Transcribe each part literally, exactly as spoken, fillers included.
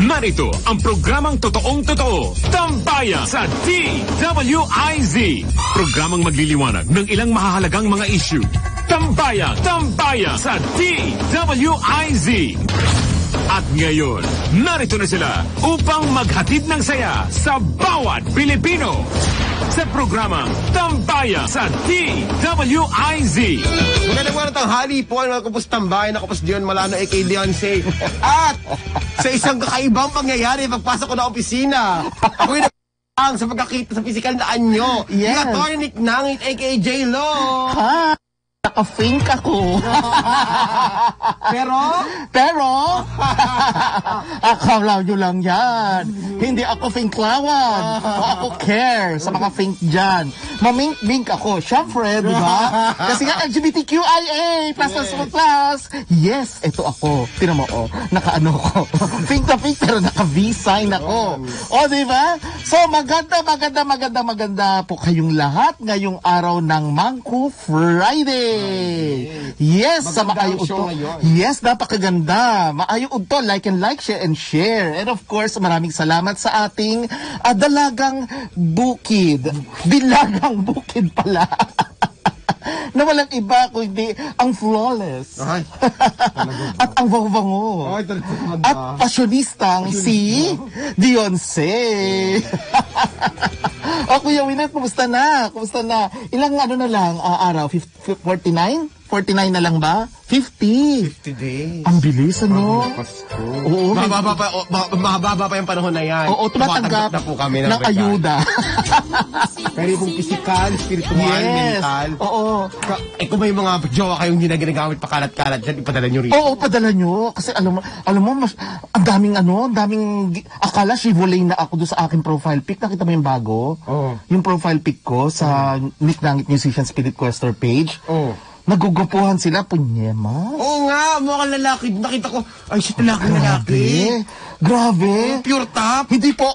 Narito ang programang totoong totoo, Tambayan sa D W I Z. Programang magliliwanag ng ilang mahahalagang mga issue. Tambayan, Tambayan sa D W I Z. At ngayon, narito na sila upang maghatid ng saya sa bawat Pilipino. Sa programang Tambayan sa D W I Z. Magandang mga tanghali po, mga kapos Tambayan, ako po si Dion Malano, a k a. Leonce. At sa isang kakaibang pangyayari, pagpasok ko na opisina, ako yung nag- sa pagkakita sa physical na anyo. Yes. Yung attorney Nangit, a k a. J-Lo. Ha? Naka-fink ako. Pero? Pero, akala nyo lang yan. Hindi ako finklawan. O ako care sa mga fink dyan. Mamink-mink ako. Siyempre, di ba? Kasi nga L G B T Q I A, plus plus plus plus. Yes, ito ako. Tinan mo, oh, naka-ano ko. Fink na fink, pero naka-V sign ako. O, di ba? So, maganda, maganda, maganda, maganda po kayong lahat ngayong araw ng Mangku Friday. Yes, sa maayong udto. Yes, napakaganda. Maayong udto, like and like, share and share. And of course, maraming salamat sa ating uh, dalagang bukid. Dilagang bukid pala. Na walang iba kundi ang flawless. Ay, at ang vango-vango. Ay, at pasyonistang si Dionce. O Kuya Winner, kumusta na? Kumusta na? Ilang ano na lang uh, araw? forty-nine? forty-nine na lang ba? fifty. fifty days. Ang bilis, ano? Oo. Mababa pa, o, ma- mababa pa yung panahon na yan. Oo, tumatanggap na po kami ng, ng ayuda. Pero yung physical, spiritual, Yes. mental. Oo. Ka- eh kung may mga jowa kayong hindi na ginagamit pakalat-kalat dyan, ipadala nyo rin. Oo, padala nyo. Kasi alam mo, alam mo, mas, ang daming ano, ang daming, gi- akala shivolay na ako doon sa aking profile pic. Nakita mo yung bago? Oo. Yung profile pic ko sa Nick Nangit Musician Spirit Quester page. Oo. Nagugupuhan sila, punyema. Oo nga, mga lalaki. Nakita ko, ay shit, lalaki lalaki. Grabe. Pure top. Hindi po.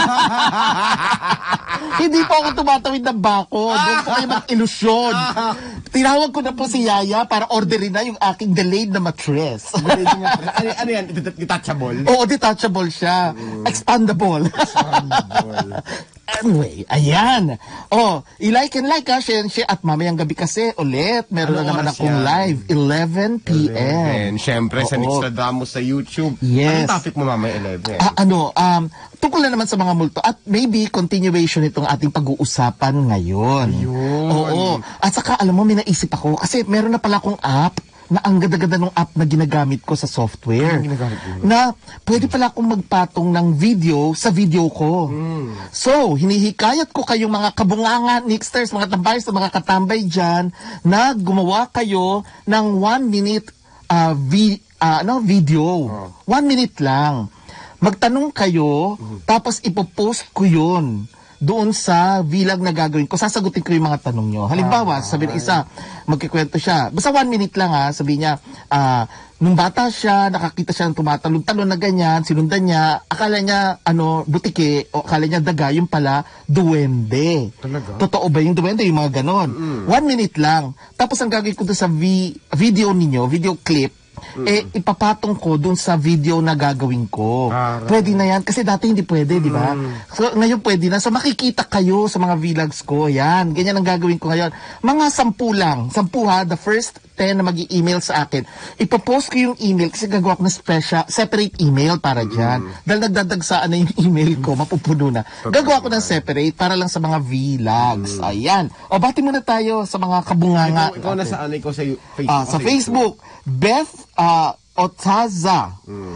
Hindi po ako tumatawid ng bako. Doon po kayo mag-ilusyon. Tinawag ko na po si Yaya para orderin na yung aking delayed na mattress. ano, ano yan? Detachable? Oo, detachable siya. Expandable. Expandable. Anyway, ayan. Oh, i-like and like ha, share and share. At mamayang gabi kasi ulit, meron Anong na naman oras akong yan? live, eleven p m And syempre, sa Oo. Nixtradamos sa YouTube. Yes. Anong topic mo mamaya eleven? Ah, ano, um, tungkol na naman sa mga multo at maybe continuation itong ating pag-uusapan ngayon. Ayun. Oo. At saka, alam mo, may naisip ako kasi meron na pala akong app na ang ganda-ganda ng app na ginagamit ko sa software. Anong ginagamit mo? Na pwede pala akong magpatong ng video sa video ko. Hmm. So, hinihikayat ko kayong mga kabunganga, Nixters, mga tambayers, mga katambay dyan, na gumawa kayo ng one minute uh, vi- uh, no, video. Oh. One minute lang. Magtanong kayo, tapos ipopost ko yun doon sa vlog na gagawin ko. Sasagutin ko yung mga tanong nyo. Halimbawa, sabi ng isa, magkikwento siya. Basta one minute lang ha, sabi niya, ah, nung bata siya, nakakita siya ng tumatalon-talon na ganyan, sinundan niya, akala niya, ano, butike, o akala niya daga, yung pala, duwende. Talaga? Totoo ba yung duwende? Yung mga ganon. One minute lang. Tapos ang gagawin ko doon sa vi- video ninyo, video clip, eh, ipapatong ko dun sa video na gagawin ko. Aray. Pwede na yan. Kasi dati hindi pwede, di ba? So, ngayon pwede na. So, makikita kayo sa mga vlogs ko. Yan. Ganyan ang gagawin ko ngayon. Mga sampu lang. Sampu ha. The first ten na mag-i-email sa akin. Ipapost ko yung email kasi gagawa ko na special, separate email para dyan. Dahil nagdadagsaan na yung email ko, mapupuno na. Gagawa ko ng separate para lang sa mga vlogs. Ayan. O, bati muna tayo sa mga kabunganga. Ikaw, ikaw na saan? Ikaw sa Facebook? Ah, sa Facebook, Beth uh, Otaza,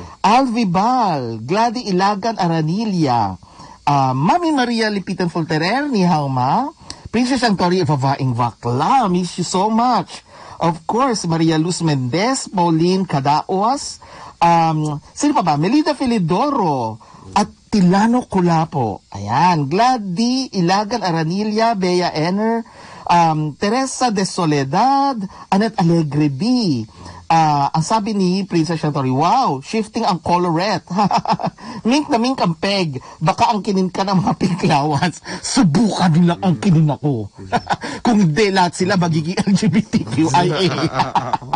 Alvibal, Glady Ilagan Aranilia, uh, Mami Maria Lipitan Fulterer, ni Hauma, Princess Antori Vavaing Vakla, miss you so much. Of course, Maria Luz Mendez, Pauline Cadaos, um, sino pa ba? Melida Filidoro, at Tilano Kulapo. Ayan, Glady Ilagan Aranilia, Bea Ener, um, Teresa de Soledad, Anet Alegre B. Uh, ang sabi ni Princess Chantori, wow, shifting ang colorette. Mink na mink ang peg. Baka ang kinin ka ng mga pinklawans. Subukan nila ang kinin ako. Kung hindi, lahat sila magiging L G B T Q I A.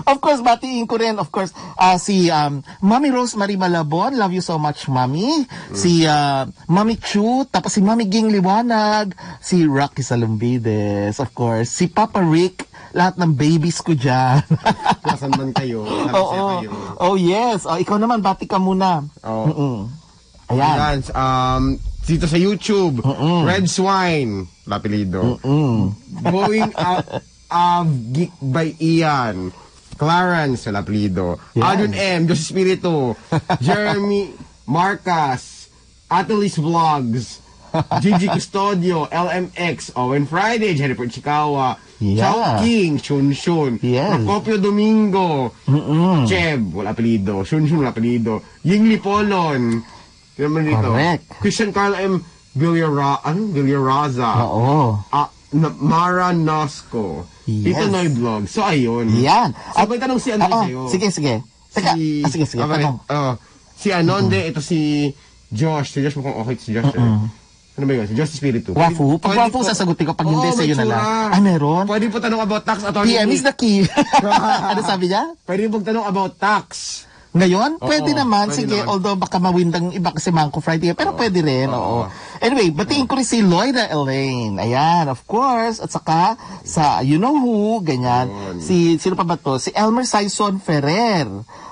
Of course, batiin ko rin, of course, uh, si um, Mami Rosemary Malabon, love you so much, Mami. Mm. Si uh, Mami Chu, tapos si Mami Ging Liwanag, si Rocky Salumbides, of course, si Papa Rick, lahat ng babies ko dyan. Nasaan man kayo? Oo. Oh, yes. Oh, ikaw naman, bati ka muna. Oh. Mm-mm. Ayan. Ayan. Um, dito sa YouTube, Mm-mm. Red Swine, lapelido. Mm-mm. Going Out of Geek by Ian. Clarence, lapelido. Yes. Adon M, Diyos Espiritu. Jeremy Marcas. Atelis Vlogs. Gigi Custodio, L M X, Owen Friday, Jennifer Chikawa, Yeah. Chao King, Shun Shun, Yes. Procopio Domingo, Mm-mm. Cheb, wala apelido, Shun Shun, wala apelido, Yingli Polon, yun naman dito, Correct. Christian Carl M. Villara, ano? Villaraza, Oo. ah, na- Mara Nosco, Yes. Tito Noy Vlog, so ayun. Yan. So may tanong si Andre Oo. sa'yo. Sige, sige. Teka, Si, ah, sige, sige. ah, bakit? Tanong. Oh, si Anonde, ito si Josh, si Josh mukhang okay si Josh. eh. Ano ba yun? Si Josh Espiritu. Wafu? Pag Pwede wafu, po- sasagutin ko. Pag hindi, Oo, sa'yo may na lang. tsura. Ah, meron? Pwede po tanong about tax attorney. P M is the key. Ano sabi niya? Pwede po tanong about tax. Ngayon? Oo, Pwede naman. pwede Sige, naman. although baka mawindang iba kasi Manco Friday. Pero pwede rin. Oo. Anyway, batiin ko rin si Loida Elaine. Ayan, of course. At saka, sa you know who, ganyan. Yun. Si, sino pa ba to? Si Elmer Saison Ferrer.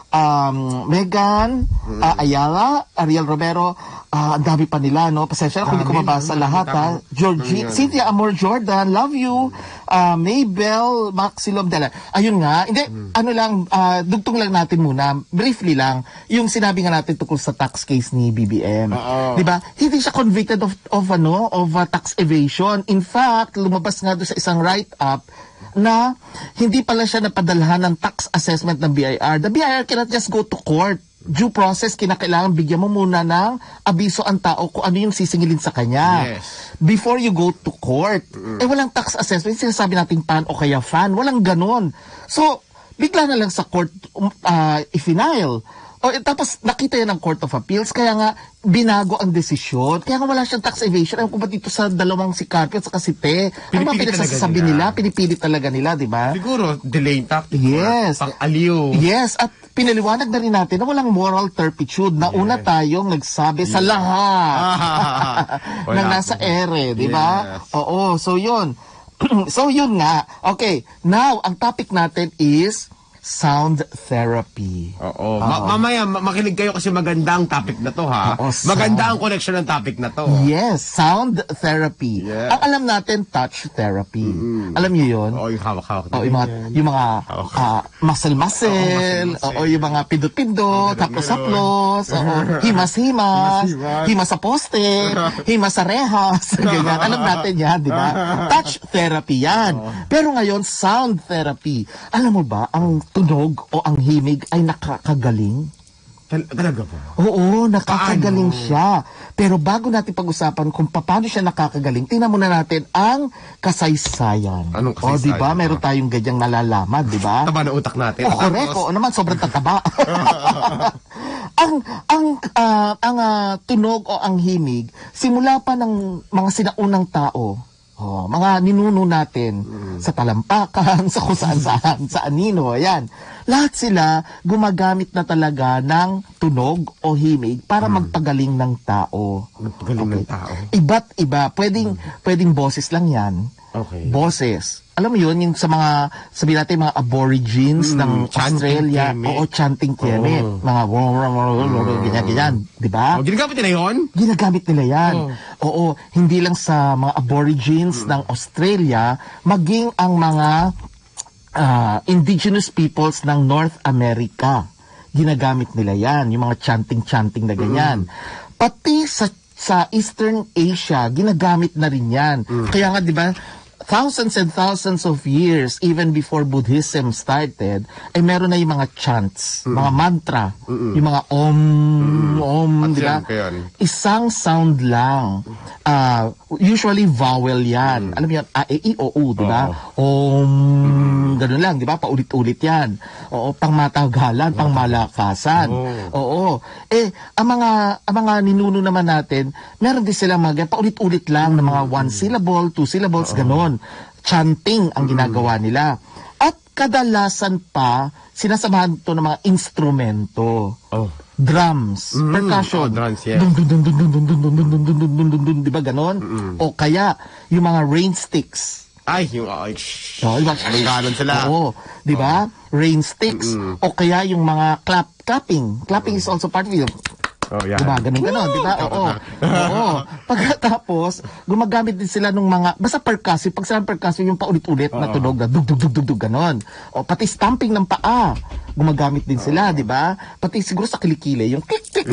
Um, Megan, ah, Ayala, Ariel Romero, ah, ang dami pa nila, no? Pasensya na kung hindi ko Dami, mabasa dami, lahat, ha? dami. Georgie, Ayan. Cynthia Amor Jordan, love you. Ah, Maybell, Maxilom Dela. Ayun nga, hindi, ano lang, ah, dugtong lang natin muna, briefly lang, yung sinabi nga natin tungkol sa tax case ni B B M. Oo. Di ba? Hindi siya convicted of, of ano, of uh, tax evasion. In fact, lumabas nga doon sa isang write-up na hindi pala siya napadalhan ng tax assessment ng B I R. The B I R cannot just go to court. Due process, kinakailangan bigyan mo muna ng abiso ang tao kung ano yung sisingilin sa kanya. Yes. Before you go to court. Eh, walang tax assessment. Sinasabi natin pan o kaya fan. Walang ganon. So, bigla na lang sa court um, uh, i-final. O, eh, tapos nakita yan ng Court of Appeals, kaya nga binago ang desisyon. Kaya nga wala siyang tax evasion. Ewan ko ba dito sa dalawang si Carpio at saka si Te? Ano ba Pinipilit pinagsasabi talaga nila? nila. Pinipilit talaga nila, di ba? Siguro, delay tactic. Yes. Pang aliw. Yes, at pinaliwanag na rin natin na walang moral turpitude. Nauna tayong nagsabi sa lahat Wala ng nasa po. ere, di ba? Yes. Oo, so yun. So yun nga. Okay, now, ang topic natin is sound therapy. Oo. Ma- mamaya, ma- makinig kayo kasi maganda ang topic na to, ha? Oo, sound. Maganda ang connection ng topic na to. Yes, sound therapy. Yeah. Ang alam natin, touch therapy. Alam niyo yun? Oo, yung hawak-hawak. O, yung mga, yung mga ah, muscle-muscle, Oo, muscle-muscle. o yung mga pindot-pindot, tapos haplos, oo, himas-himas, Himas-himas. himas sa poste, himas sa rehas, ganyan. Alam natin yan, di ba? Touch therapy yan. Pero ngayon, sound therapy. Alam mo ba, ang tunog o ang himig ay nakakagaling? Tal- talaga ba? Oo, nakakagaling Paano? siya. Pero bago natin pag-usapan kung paano siya nakakagaling, tingnan muna natin ang kasaysayan. Anong O, di kasaysayan? ba? Meron tayong ganyang nalalaman, di ba? Taba na utak natin. Oh, correct. Oo naman, sobrang tataba. ang ang ah, ang ah, tunog o ang himig, simula pa ng mga sinaunang tao, oh, mga ninuno natin sa talampakan, sa kung saan saan, sa anino, ayan. Lahat sila gumagamit na talaga ng tunog o himig para magpagaling ng tao. Magpagaling ng tao. Iba't iba. Pwedeng, pwedeng boses lang yan. Okay. Boses. Alam mo yun, yung sa mga, sabihin natin, mga aborigines Mm, ng chanting Australia. keme. Oo, chanting keme. Oo. Mga ganyan-ganyan. Di ba? Oh, ginagamit nila yun? Ginagamit nila yan. Oo, hindi lang sa mga aborigines ng Australia, maging ang mga ah, indigenous peoples ng North America. Ginagamit nila yan, yung mga chanting-chanting na ganyan. Pati sa sa Eastern Asia, ginagamit na rin yan. Kaya nga, di ba, thousands and thousands of years, even before Buddhism started, ay meron na yung mga chants, mga mantra, yung mga om, om, At di ba? yan, kaya yan. Isang sound lang. Ah, usually vowel yan. Alam mo yan, a, e, i, o, u, di ba? Om, ganun lang, di ba? Paulit-ulit yan. Oo, pang matagalan, pang malakasan. Oo. Eh, ang mga, ang mga ninuno naman natin, meron din silang mga, paulit-ulit lang ng mga one syllable, two syllables, ganun. Chanting ang ginagawa nila. At kadalasan pa, sinasamahan to ng mga instrumento. Oh. Drums, Mm, percussion. oh, drums, yes. Dun, dun, dun, dun, dun, dun, dun, dun, dun, dun, dun, dun, dun, dun, di ba ganon? O kaya, yung mga rain sticks. Ay, yung, ay, shhh. Oh, diba? Anong ganon sila? Oo, di ba? Rain sticks. O kaya yung mga clap, clapping. Clapping is also part of it. Oh, yeah. Diba? Ganun ganon, di ba? Oo. Oo. Pagkatapos, gumagamit din sila ng mga, basta percussive, pag sila percussive, yung paulit-ulit na tunog na dug, dug, dug, dug, dug, ganon. O pati stamping ng paa, gumagamit din sila, di ba? Pati siguro sa kilikili, yung klik, klik.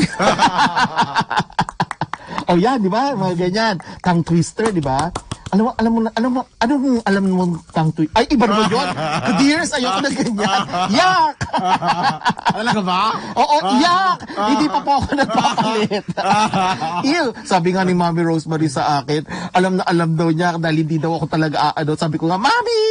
O yan, di ba? Mga ganyan. Tongue twister, di ba? Alam mo, alam mo, na- alam mo, ano mo, alam mo tongue twister? Ay, iba naman yun. Kadeers, ayoko na ganyan. Yak! Talaga ba? Oo, yak! Hindi pa po ako nagpapalit. Ew! Sabi nga ni Mami Rosemary sa akin, alam na alam daw niya dahil hindi daw ako talaga aano. Sabi ko nga, Mami!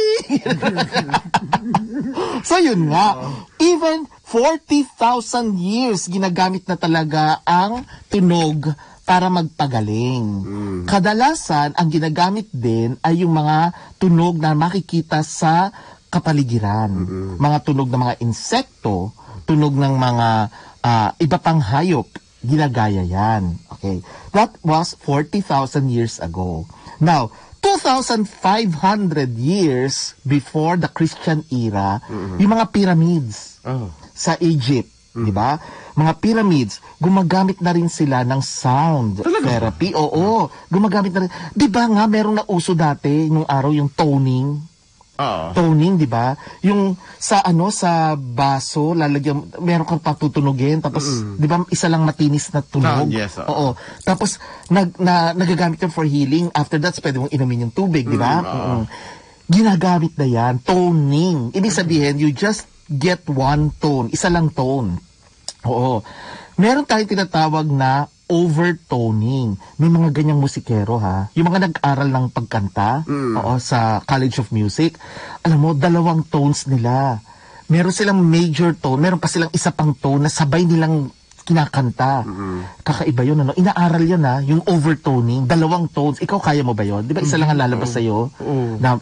So yun nga, even forty thousand years ginagamit na talaga ang tunog para magpagaling. Kadalasan, ang ginagamit din ay yung mga tunog na makikita sa kapaligiran. Mga tunog ng mga insekto, tunog ng mga ah, iba pang hayop, ginagaya yan. Okay. That was forty thousand years ago. Now, two thousand five hundred years before the Christian era, yung mga pyramids Oh. sa Egypt, di ba? Mga pyramids, gumagamit na rin sila ng sound therapy. Oo, gumagamit na rin. Di ba nga, merong nauso dati, nung araw, yung toning. Oo. Toning, di ba? Yung sa ano, sa baso, lalagyan, meron kang patutunugin, tapos, di ba, isa lang matinis na tunog. Sound, yes, oo. Oo. Tapos, nag, na, nagagamit yun for healing. After that, pwede mong inumin yung tubig, di ba? Mm, ginagamit na yan, toning. Ibig sabihin, you just get one tone, isa lang tone. Oo. Meron tayong tinatawag na overtoning. May mga ganyang musikero ha. Yung mga nag-aral ng pagkanta, oo, sa College of Music, alam mo, dalawang tones nila. Meron silang major tone, meron pa silang isa pang tone na sabay nilang kinakanta. Kakaiba yun, ano? Inaaral yun, ha? Yung overtoning, dalawang tones. Ikaw, kaya mo ba yun? Di ba, isa lang ang lalabas sa'yo? Na,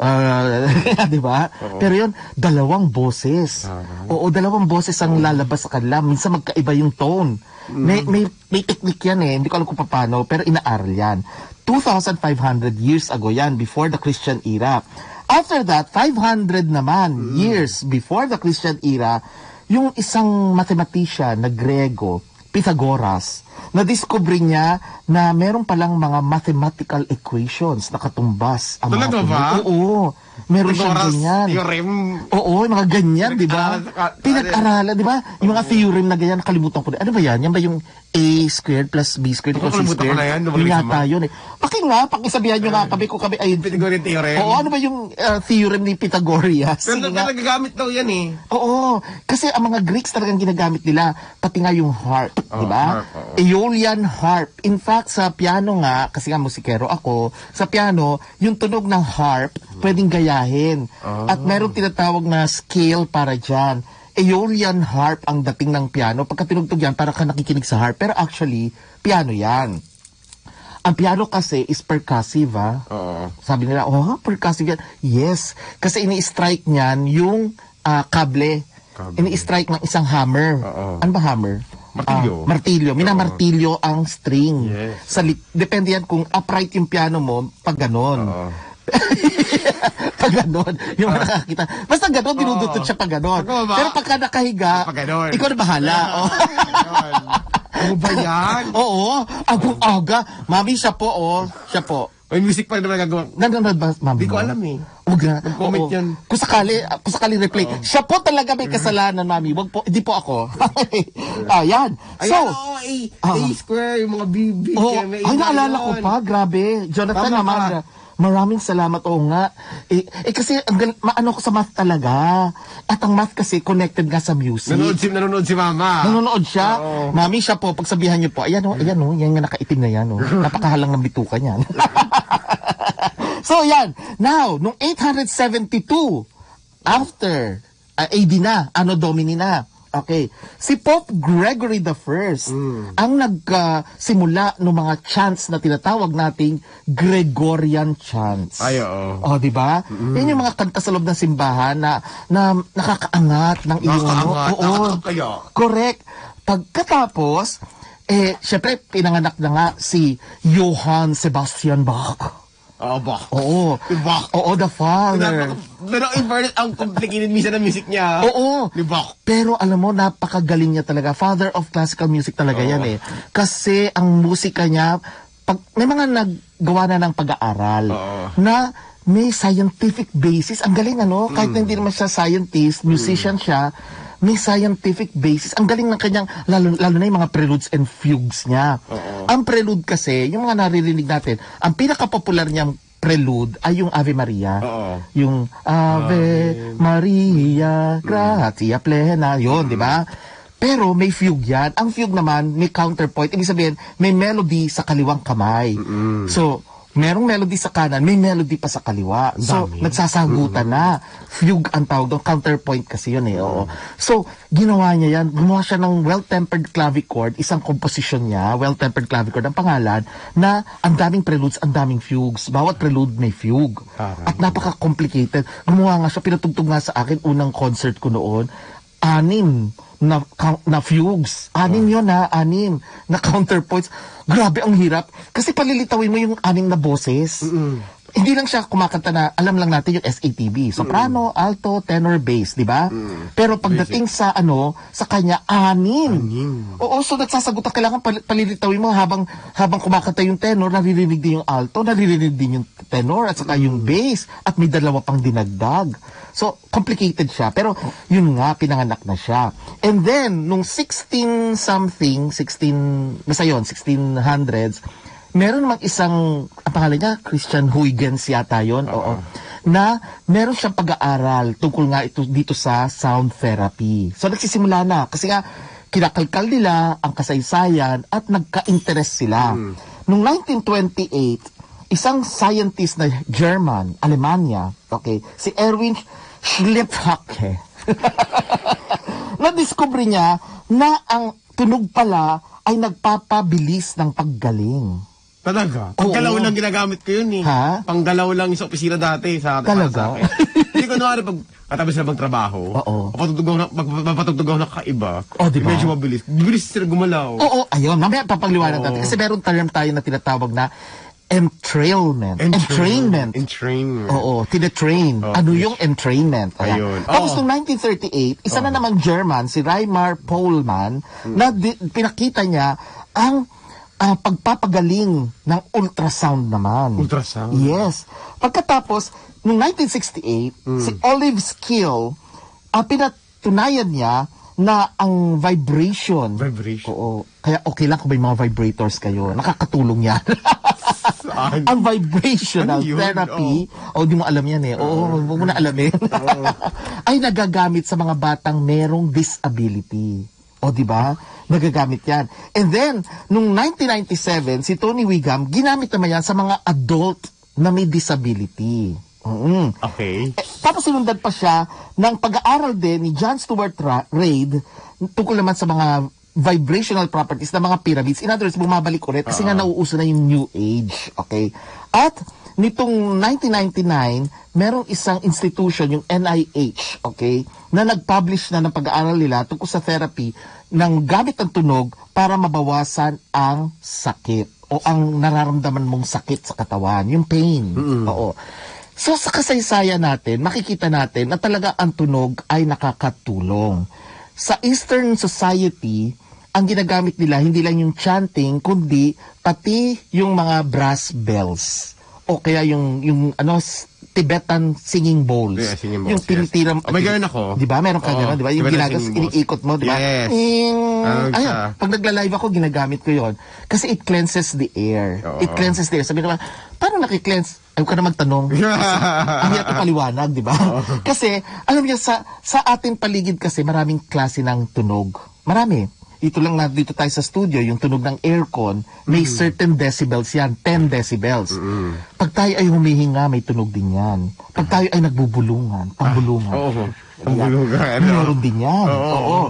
uh, di ba? Pero yun, dalawang boses. Oo, dalawang boses ang lalabas sa kanila. Minsan magkaiba yung tone. May, may, may technique yan eh. Hindi ko alam kung paano, pero inaaral yan. two thousand five hundred years ago yan, before the Christian era. After that, five hundred naman years before the Christian era, yung isang mathematician na Grego, Pythagoras, na-discover niya na meron palang mga mathematical equations na katumbas. Ang Talaga mga ba? tunog. Oo. Meron siyang Pythagoras ganyan. theorem. Oo, yung mga ganyan, di ba? Pinag-aralan sa- Pinag-aralan, di ba? Yung mga theorem na ganyan, nakalimutan ko na. Ano ba yan? Yan ba yung A squared plus B squared equals C Nakalimutan ko squared? na yan, Yung dumalik yata sama. yun eh. Paki nga, pakisabihan nyo nga kami kung kami ay... Pythagorean theorem. Oo, ano ba yung uh, theorem ni Pythagoras? Pero Sige nga. nagagamit daw yan eh. Oo, kasi ang mga Greeks talagang ginagamit nila, pati nga yung harp, di ba? harp, oo. Aeolian harp. In fact, sa piano nga, kasi nga musikero ako, sa piano, yung tunog ng harp, pwedeng gayahin. At meron tinatawag na scale para dyan. Aeolian harp ang dating ng piano. Pagka tinugtog yan, para ka nakikinig sa harp. Pero actually, piano yan. Ang piano kasi is percussive, ah. Oo. Sabi nila, oh, percussive yan. Yes. Kasi ini-strike niyan yung ah, kable. Kable. Ini-strike ng isang hammer. Oo. Ano ba hammer? Martilyo. Ah, martilyo. Minamartilyo ang string. Yes. Sa lit- depende yan kung upright yung piano mo, pag ganon. Oo. Pag ganon. Yung mga nakakita. Basta ganon, dinudutot siya pag ganon. Pag ba? Pero pagka nakahiga, Pag ganon. ikaw na bahala. Oh. Ano ba yan? Oo. Agong-aga. Mami, siya po, oh. Siya po. May music pa rin naman nagawa. Nanonood ba, mami? Hindi ko mo? alam eh. Huwag na. Mag-comment Oo. yan. Kung sakali, kung sakali replay. Siya po talaga may kasalanan, mami. Wag po, hindi po ako. ah, yan. So, Ayan, oo, A, Ah. A square, yung mga B, B, oh, may ay, iba naalala yun. ko pa. Grabe. Jonathan Tama naman. ka. Maraming salamat. Oo nga. Eh, eh kasi, ang gal- maano ko sa math talaga. At ang math kasi, connected nga sa music. Nanonood si, nanonood si mama. Nanonood siya. Oo. Mami, siya po, pagsabihan niyo po, ayan o, ayan o, yan nga nakaitim na yan o. Napakahalang ng bituka niyan. So, yan. Now, nung eight hundred seventy-two, after, uh, A D na, Anno Domini na, Okay. Si Pope Gregory the First ang nagsimula ng mga chants na tinatawag nating Gregorian chants. Ay, oo. O, di ba? Yan yung mga kanta sa loob ng simbahan na, na nakakaangat ng iyong ano. Nakakaangat, Oo. nakakakaya. Correct. Pagkatapos, eh, syempre, pinanganak na nga si Johann Sebastian Bach. Oo, Bach. Oo. Si Bach. Oo, the father. Pero in fairness, ang complicated minsan ng music niya. Oo. Ni Bach. Pero alam mo, napakagaling niya talaga. Father of classical music talaga Oo. yan eh. Kasi ang musika niya, pag, may mga naggawa na ng pag-aaral Oo. na may scientific basis. Ang galing ano, kahit na hindi naman siya scientist, musician siya, may scientific basis. Ang galing ng kanyang, lalo, lalo na yung mga preludes and fugues niya. Oo. Ang prelude kasi, yung mga naririnig natin, ang pinaka-popular niyang prelude ay yung Ave Maria. Oo. Yung Ave Maria, gratia plena, yun, di ba? Pero may fugue yan. Ang fugue naman, may counterpoint. Ibig sabihin, may melody sa kaliwang kamay. So, merong melody sa kanan, may melody pa sa kaliwa. So, dami. nagsasagutan na. Fugue ang tawag doon. Counterpoint kasi yun eh. Oo. So, ginawa niya yan. Gumawa siya ng well-tempered clavichord, isang composition niya, well-tempered clavichord ang pangalan, na ang daming preludes, ang daming fugues. Bawat prelude may fugue. Aray. At napaka-complicated. Gumawa nga siya, pinatugtog nga sa akin, unang concert ko noon, anim na, count- na fugues. Anim yun ha, anim na counterpoints. Grabe, ang hirap. Kasi palilitawin mo yung anim na boses. Hindi lang siya kumakanta na, alam lang natin yung S A T B. Soprano, alto, tenor, bass, di ba? Pero pagdating sa ano, sa kanya, anim. Oo, so nagsasagot ang kailangan pal- palilitawin mo habang habang kumakanta yung tenor, naririnig din yung alto, naririnig din yung tenor, at saka yung bass, at may dalawa pang dinagdag. So, complicated siya. Pero, yun nga, pinanganak na siya. And then, nung sixteen something, sixteen, basta yun, sixteen hundreds, meron namang isang, ang pangalan niya, Christian Huygens yata yun, oo, na meron siyang pag-aaral tungkol nga ito dito sa sound therapy. So, nagsisimula na. Kasi nga, kinakalkal nila ang kasaysayan at nagka-interest sila. Noong nineteen twenty-eight, isang scientist na German, Alemanya, okay, si Erwin Schliphacke, na-discover niya na ang tunog pala ay nagpapabilis ng paggaling. Talaga? Oo. Panggalaw lang ginagamit ko yun eh. Ha? Panggalaw lang yung sa opisina dati. Sa, Talaga? Sa akin. Hindi ko naman pag katabi sila magtrabaho. Oo. Papatugtog ako na, papatugtog ako na kakaiba. Oh, di ba? Medyo mabilis. Bibilis sila gumalaw. Oo, ayun, mamaya papagliwanag Oo. natin. Kasi meron term tayo na tinatawag na entrailment. Entrainment. Entrainment. Oo, tinetrain. Oh, Ano yes. yung entrainment? Ayan. Ayun. Tapos Oo. noong nineteen thirty-eight, isa na namang German, si Reimar Pohlmann, na di- pinakita niya ang ah, pagpapagaling ng ultrasound naman. Ultrasound? Yes. Pagkatapos, noong nineteen sixty-eight, si Olive Skill, ah, pinatunayan niya na ang vibration. Vibration. Oo. Kaya okay lang kung may mga vibrators kayo. Nakakatulong yan. Saan? Ang vibrational Ano yun? therapy, o di mo alam yan eh. Oo, huwag mo na alamin. Ay nagagamit sa mga batang merong disability. O di ba? Nagagamit yan. And then, nung nineteen ninety-seven, si Tony Wigham, ginamit naman yan sa mga adult na may disability. Mm. Okay. Eh, tapos sinundan pa siya ng pag-aaral din ni John Stuart Ra- Reid tungkol naman sa mga vibrational properties ng mga pyramids. In other words, bumabalik ulit kasi nga nauuso na yung New Age. Okay? At nitong nineteen ninety-nine, merong isang institution, yung N I H, okay, na nag-publish na ng pag-aaral nila tungkol sa therapy ng gamit ng tunog para mabawasan ang sakit o ang nararamdaman mong sakit sa katawan, yung pain. Oo. So sa kasaysayan natin, makikita natin na talaga ang tunog ay nakakatulong. Sa Eastern Society, ang ginagamit nila hindi lang yung chanting, kundi pati yung mga brass bells. O kaya yung, yung ano, s- Tibetan singing bowls. Yeah, singing bowls, Yung tinitiram. yes. Oh, may ganun ako. Di ba? Meron ka Oo, gano'n, di ba? Yung Tibetan ginagas, singing bowls. iniikot mo, di ba? Yes. Ing, Ano ayun, siya? pag nagla-live ako, ginagamit ko yon kasi it cleanses the air. Oo. It cleanses the air. Sabi naman, paano nakikleanse? Ayaw ka na magtanong. Ang hirap na paliwanag, di ba? Kasi, alam niyo, sa, sa ating paligid kasi, maraming klase ng tunog. Marami. Ito lang na dito tayo sa studio, yung tunog ng aircon, may certain decibels yan, ten decibels. Pag tayo ay humihinga, may tunog din yan. Pag tayo ay nagbubulungan, pambulungan. Oo. Ayan. Pambulugan. Meron din yan. Oo. Oo.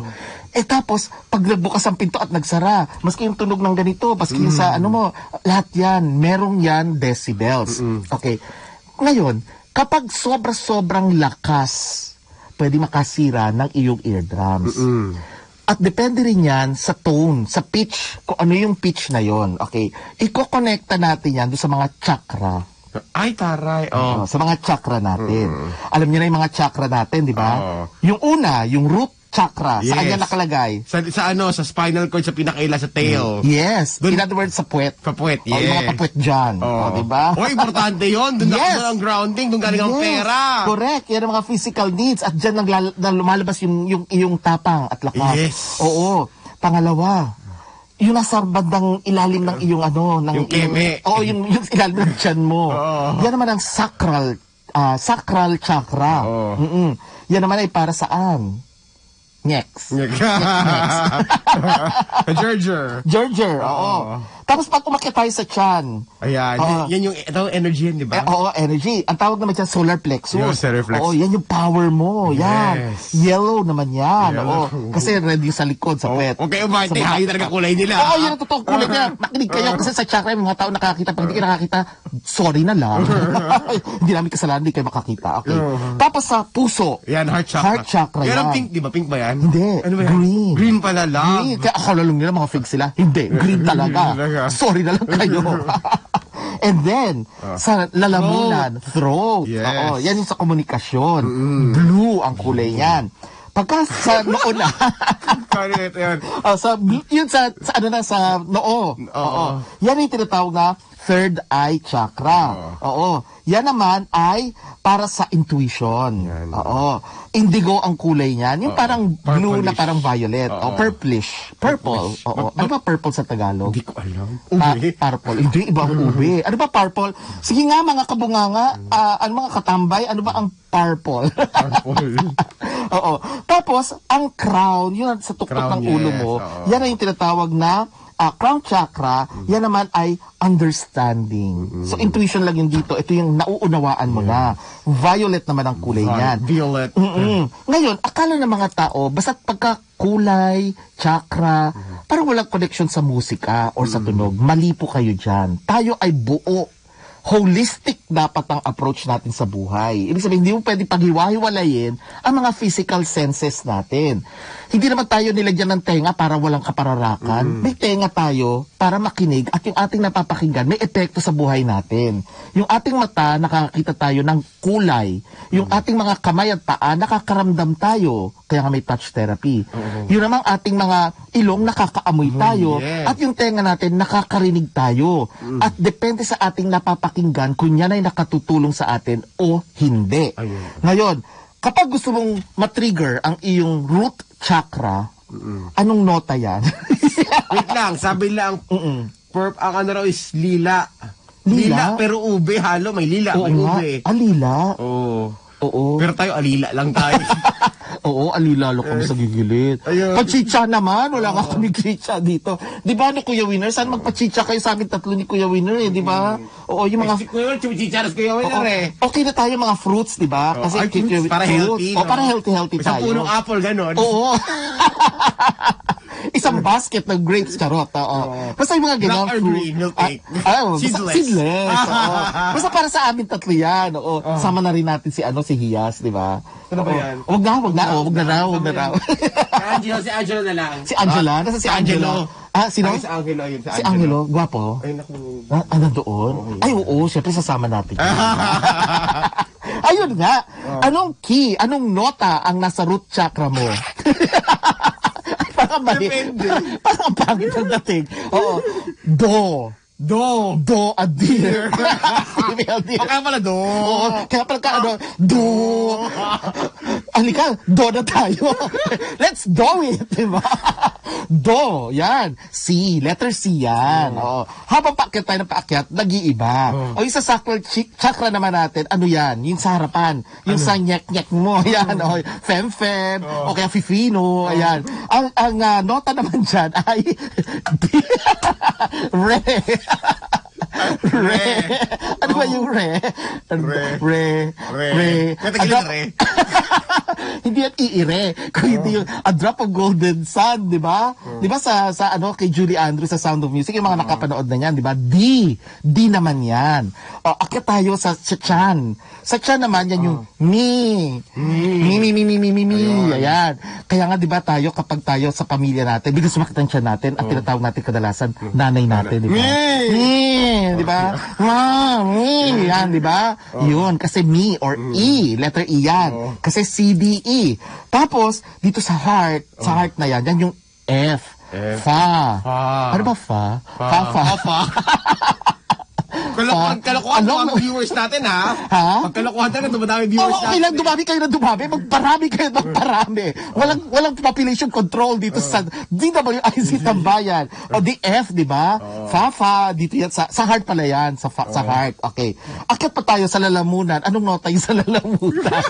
Eh tapos, pag nagbukas ang pinto at nagsara, maski yung tunog ng ganito, maski yung sa ano mo, lahat yan, merong yan decibels. Okay. Ngayon, kapag sobra-sobrang lakas, pwede makasira ng iyong eardrums. At depende rin yan sa tone, sa pitch, kung ano yung pitch na yon. Okay. Iko-connecta natin yan doon sa mga chakra. Ay, taray. Oh, Oh. sa mga chakra natin. Alam niyo na yung mga chakra natin, di ba? Oo. Yung una, yung root chakra. Saan Yes. yan nakalagay? Sa, sa ano, sa spinal cord, sa pinakaila, sa tail. Yes. Dun- In other words, sa puwet. Kapuwet, Oh, yung mga yes. papuwet dyan. Oh, di ba? Oh, importante yun. Doon Yes. yes. ang grounding, doon galing ang Yes, pera. Correct. Yan ang mga physical needs. At dyan naglal- na lumalabas yung, yung, yung tapang at lakas. Yes. Oo. Pangalawa, yung nasa bandang ilalim ng iyong ano, ng Yung keme. Oo, yung, yung ilalim ng tiyan mo. Oo. Yan naman ang sacral, ah, sacral chakra. Oo. Mm-mm. Yan naman ay para saan? Next. Gerger. Gerger, oo. Tapos pag umakyat tayo sa tiyan, Ayan. Oo. Yan yung, ito, energy yan, di eh, ba? oo, energy. Ang tawag naman dyan, solar plexus. Yung solar plexus. Oo, yan yung power mo. Yan. Yes. Yellow naman yan. Yellow. Oo. Kasi red yung sa likod, sa Oh, puwet. okay, umay, Sa mga- hayo talaga kulay nila. Oo, yan ang totoong kulay niya. Makinig kayo. Kasi sa chakra, may mga tao nakakita. Pag hindi ka nakakita, sorry na lang. Hindi namin kasalanan, hindi kayo makakita. Okay. Tapos sa puso. Yan, heart chakra. Heart chakra Yan ang yan. pink, di ba? Pink ba yan? Hindi. Ano ba yan? Green. Green pala lang. Green. Kaya akala lang nila mga fake sila. Hindi. Green talaga. Talaga. Sorry na lang kayo. And then, sa lalamunan, throat. Yes. Oo, yan yung sa komunikasyon. Blue ang kulay niyan. Pagka sa noo na, Correct, yan. oh, sa, yun sa, sa ano na, sa noo. Oo. Yan yung tinatawag na third eye chakra. Oo. Yan naman ay para sa intuition. Yan. Oo. Indigo ang kulay niyan. Yung parang blue na Purplish. parang violet. O purplish. Purple. Oo. Ano ba purple sa Tagalog? Hindi ko alam. Pa- Ube. purple. Hindi, iba ang ube. Ano ba purple? Sige nga, mga kabunganga, ah, ano mga katambay, ano ba ang purple? Purple. Oo. Tapos, ang crown, yun sa tuktok Crown, ng ulo yes, mo, oo. yan ay yung tinatawag na ah, crown chakra, yan naman ay understanding. So, intuition lang yun dito. Ito yung nauunawaan mo na. Violet naman ang kulay niyan. Violet. Mm-mm. Ngayon, akala ng mga tao, basta't pagka kulay, chakra, parang walang connection sa musika or sa tunog. Mali po kayo dyan. Tayo ay buo. Holistic dapat ang approach natin sa buhay. Ibig sabihin, hindi mo pwede paghiwa-hiwalayin ang mga physical senses natin. Hindi naman tayo nilagyan ng tenga para walang kapararakan. May tenga tayo para makinig at yung ating napapakinggan may epekto sa buhay natin. Yung ating mata, nakakita tayo ng kulay. Yung ating mga kamay at paa, nakakaramdam tayo. Kaya nga may touch therapy. Yun namang ating mga ilong, nakakaamoy tayo. yes. At yung tenga natin, nakakarinig tayo. At depende sa ating napapakinggan kung yan ay nakatutulong sa atin o hindi. Ayun. Ngayon, kapag gusto mong matrigger ang iyong root chakra, anong nota yan? Wait lang, sabi lang, Mm-mm. purp, ang ano raw is lila. Lila? pero ube, halo, may lila, Oo may nga. ube. Alila. Oo. Oo. Pero tayo, alila lang tayo. Oo, alilalo kami sa gigilit. Ayun. Pachicha naman, wala nga kami chicha dito. Di ba, ni Kuya Winner? Saan magpachicha kayo sa amin tatlo ni Kuya Winner eh, di ba? Oo, yung mga... ko yun, chumichicharas ko yun, Oo, eh. okay na tayo mga fruits, di ba? Oh, Kasi ay, fruits, para healthy. O, para healthy-healthy Isang tayo. punong apple, ganon. Oo. Isang basket ng grapes, charot. Oo. Basta yung mga ganyan. Black or green, milk cake. Ah, ah, basta Seedless. Seedless. oo. Basta para sa amin tatlo yan. Oo. Sama na rin natin si ano si Hiyas, di ba? Ano ba Oo. yan? Wag na, wag na. Oh, wag na raw, wag na raw. Angelo, si Angelo na lang. Si Angela, nasa si Angelo. Ah, sino? Ay, si Angelo, yun, si Si Angelo, gwapo. Ay, naku. Ah, ah, nandoon? Ay, oo, syempre sasama natin. Ayun nga. Anong key, anong nota ang nasa root chakra mo? Parang mali. Depende. Parang ang pangit ang dating. Oo. Do. Do. Do a deer. Female deer. O kaya pala do. Oo, kaya pala ka, ano, do. Halika, do na tayo. Let's do it, diba? Do, yan. C, letter C yan. Oo. Habang paakyat tayo ng paakyat, nag-iiba. O yung sa sacral chi- chakra naman natin, ano yan? Yung sa harapan. Yung sa nyek-nyek mo. Yan, o. Fem-fem. O kaya fifino. Ayan. Ang, ang ah, nota naman dyan ay D. Re. Re. Ano ba yung re? Re. Re. Re. Re. Katagal A na re. Hindi yan iire. Kung hindi yung A Drop of Golden Sun, di ba? Di ba sa, sa ano, kay Julie Andrews sa Sound of Music, yung mga nakapanood na yan, di ba? D. D naman yan. O, akit tayo sa, sa Chan. Sa Chan naman, yan yung mi. Mi, mi, mi, mi, mi, mi, mi. Ayan. Kaya nga, di ba tayo, kapag tayo sa pamilya natin, bigla sumakit ang tiyan natin, ang tinatawag natin kadalasan, nanay natin, di ba? Mi! Mi, di ba? Ma, mi. Yan, di ba? Yun, kasi mi or E, letter E yan. Kasi C, D, E. Tapos, dito sa heart, sa heart na yan, yan yung F. F. Fa. Fa. Ano ba fa? Fa. Fa, fa. Fa. Kalokohan, kalokohan, Ano? dumami viewers natin, ha? Ha? Pag kalokohan talaga, dumadami Oo, viewers okay natin. lang, dumami kayo na dumami. Magparami kayo na magparami. Walang, walang population control dito sa D W I C Tambayan. O D F, di ba? Fa, fa, dito yan. Sa, sa heart pala yan. Sa, fa, sa heart. Okay. Akit pa tayo sa lalamunan. Anong nota yung sa lalamunan?